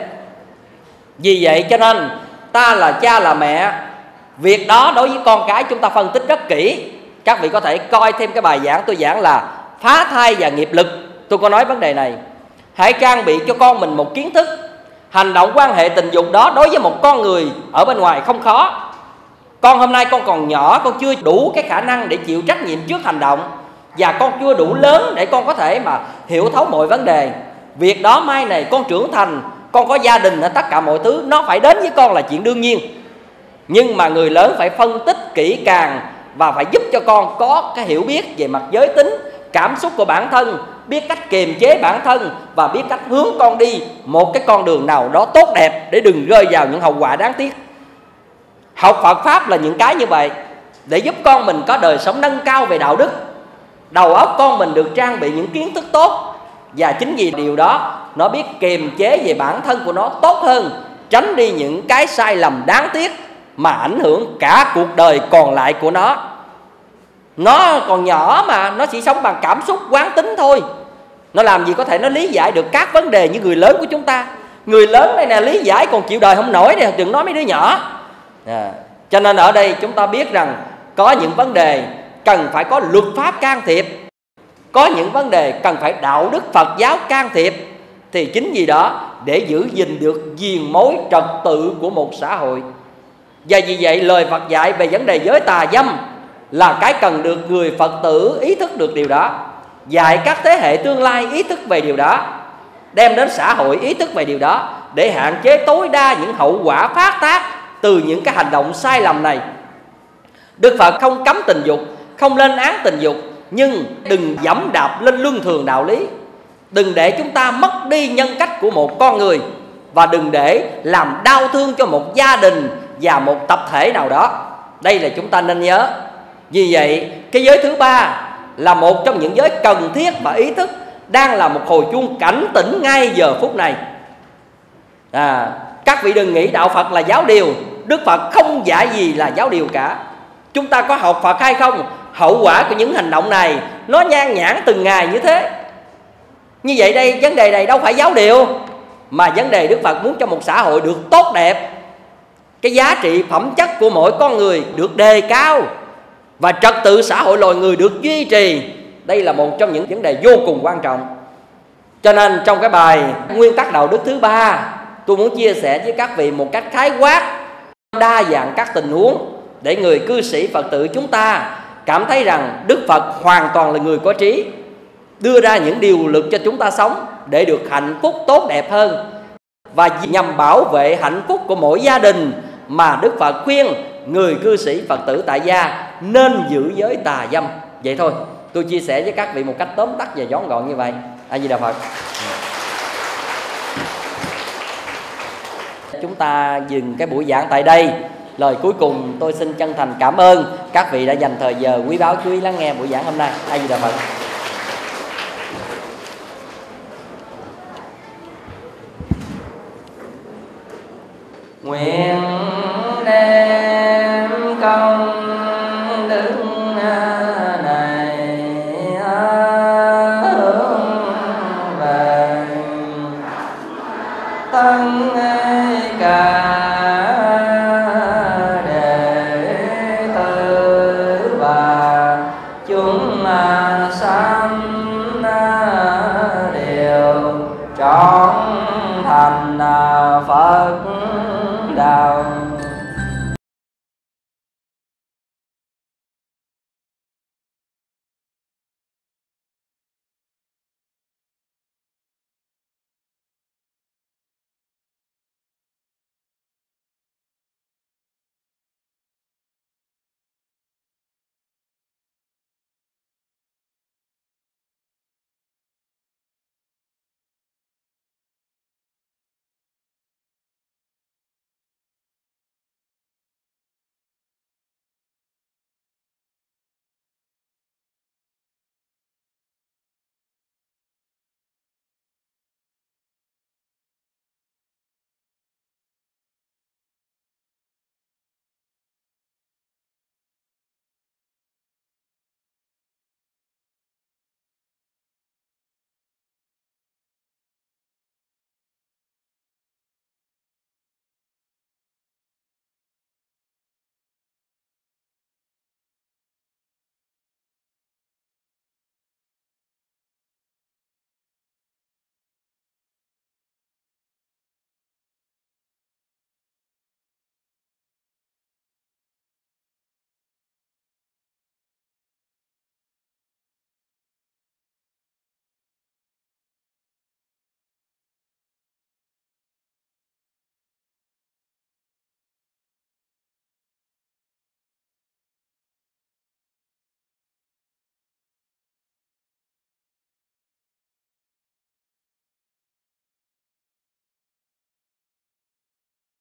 Vì vậy cho nên ta là cha là mẹ, việc đó đối với con cái chúng ta phân tích rất kỹ. Các vị có thể coi thêm cái bài giảng tôi giảng là phá thai và nghiệp lực. Tôi có nói vấn đề này. Hãy trang bị cho con mình một kiến thức. Hành động quan hệ tình dục đó đối với một con người ở bên ngoài không khó. Con hôm nay con còn nhỏ, con chưa đủ cái khả năng để chịu trách nhiệm trước hành động, và con chưa đủ lớn để con có thể mà hiểu thấu mọi vấn đề. Việc đó mai này con trưởng thành, con có gia đình, tất cả mọi thứ nó phải đến với con là chuyện đương nhiên. Nhưng mà người lớn phải phân tích kỹ càng và phải giúp cho con có cái hiểu biết về mặt giới tính, cảm xúc của bản thân, biết cách kiềm chế bản thân và biết cách hướng con đi một cái con đường nào đó tốt đẹp để đừng rơi vào những hậu quả đáng tiếc. Học Phật Pháp là những cái như vậy, để giúp con mình có đời sống nâng cao về đạo đức. Đầu óc con mình được trang bị những kiến thức tốt, và chính vì điều đó nó biết kiềm chế về bản thân của nó tốt hơn, tránh đi những cái sai lầm đáng tiếc mà ảnh hưởng cả cuộc đời còn lại của nó. Nó còn nhỏ mà, nó chỉ sống bằng cảm xúc quán tính thôi. Nó làm gì có thể nó lý giải được các vấn đề như người lớn của chúng ta. Người lớn này nè lý giải còn chịu đời không nổi này, đừng nói mấy đứa nhỏ. à, Cho nên ở đây chúng ta biết rằng có những vấn đề cần phải có luật pháp can thiệp, có những vấn đề cần phải đạo đức Phật giáo can thiệp. Thì chính vì đó để giữ gìn được viền mối trật tự của một xã hội. Và vì vậy lời Phật dạy về vấn đề giới tà dâm là cái cần được người Phật tử ý thức được điều đó, dạy các thế hệ tương lai ý thức về điều đó, đem đến xã hội ý thức về điều đó, để hạn chế tối đa những hậu quả phát tác từ những cái hành động sai lầm này. Đức Phật không cấm tình dục, không lên án tình dục, nhưng đừng dẫm đạp lên luân thường đạo lý. Đừng để chúng ta mất đi nhân cách của một con người, và đừng để làm đau thương cho một gia đình và một tập thể nào đó. Đây là chúng ta nên nhớ. Vì vậy cái giới thứ ba là một trong những giới cần thiết và ý thức đang là một hồi chuông cảnh tỉnh ngay giờ phút này. à, Các vị đừng nghĩ đạo Phật là giáo điều. Đức Phật không dạy gì là giáo điều cả. Chúng ta có học Phật hay không? Hậu quả của những hành động này nó nhan nhản từng ngày như thế. Như vậy đây, vấn đề này đâu phải giáo điều, mà vấn đề Đức Phật muốn cho một xã hội được tốt đẹp, cái giá trị phẩm chất của mỗi con người được đề cao, và trật tự xã hội loài người được duy trì. Đây là một trong những vấn đề vô cùng quan trọng. Cho nên trong cái bài nguyên tắc đạo đức thứ ba, tôi muốn chia sẻ với các vị một cách khái quát, đa dạng các tình huống, để người cư sĩ Phật tử chúng ta cảm thấy rằng Đức Phật hoàn toàn là người có trí, đưa ra những điều luật cho chúng ta sống để được hạnh phúc tốt đẹp hơn. Và nhằm bảo vệ hạnh phúc của mỗi gia đình mà Đức Phật khuyên người cư sĩ Phật tử tại gia nên giữ giới tà dâm. Vậy thôi, tôi chia sẻ với các vị một cách tóm tắt và vón gọn như vậy. A Di Đà Phật. Chúng ta dừng cái buổi giảng tại đây. Lời cuối cùng tôi xin chân thành cảm ơn các vị đã dành thời giờ quý báu chú ý lắng nghe buổi giảng hôm nay. A Di Đà Phật. Nguyện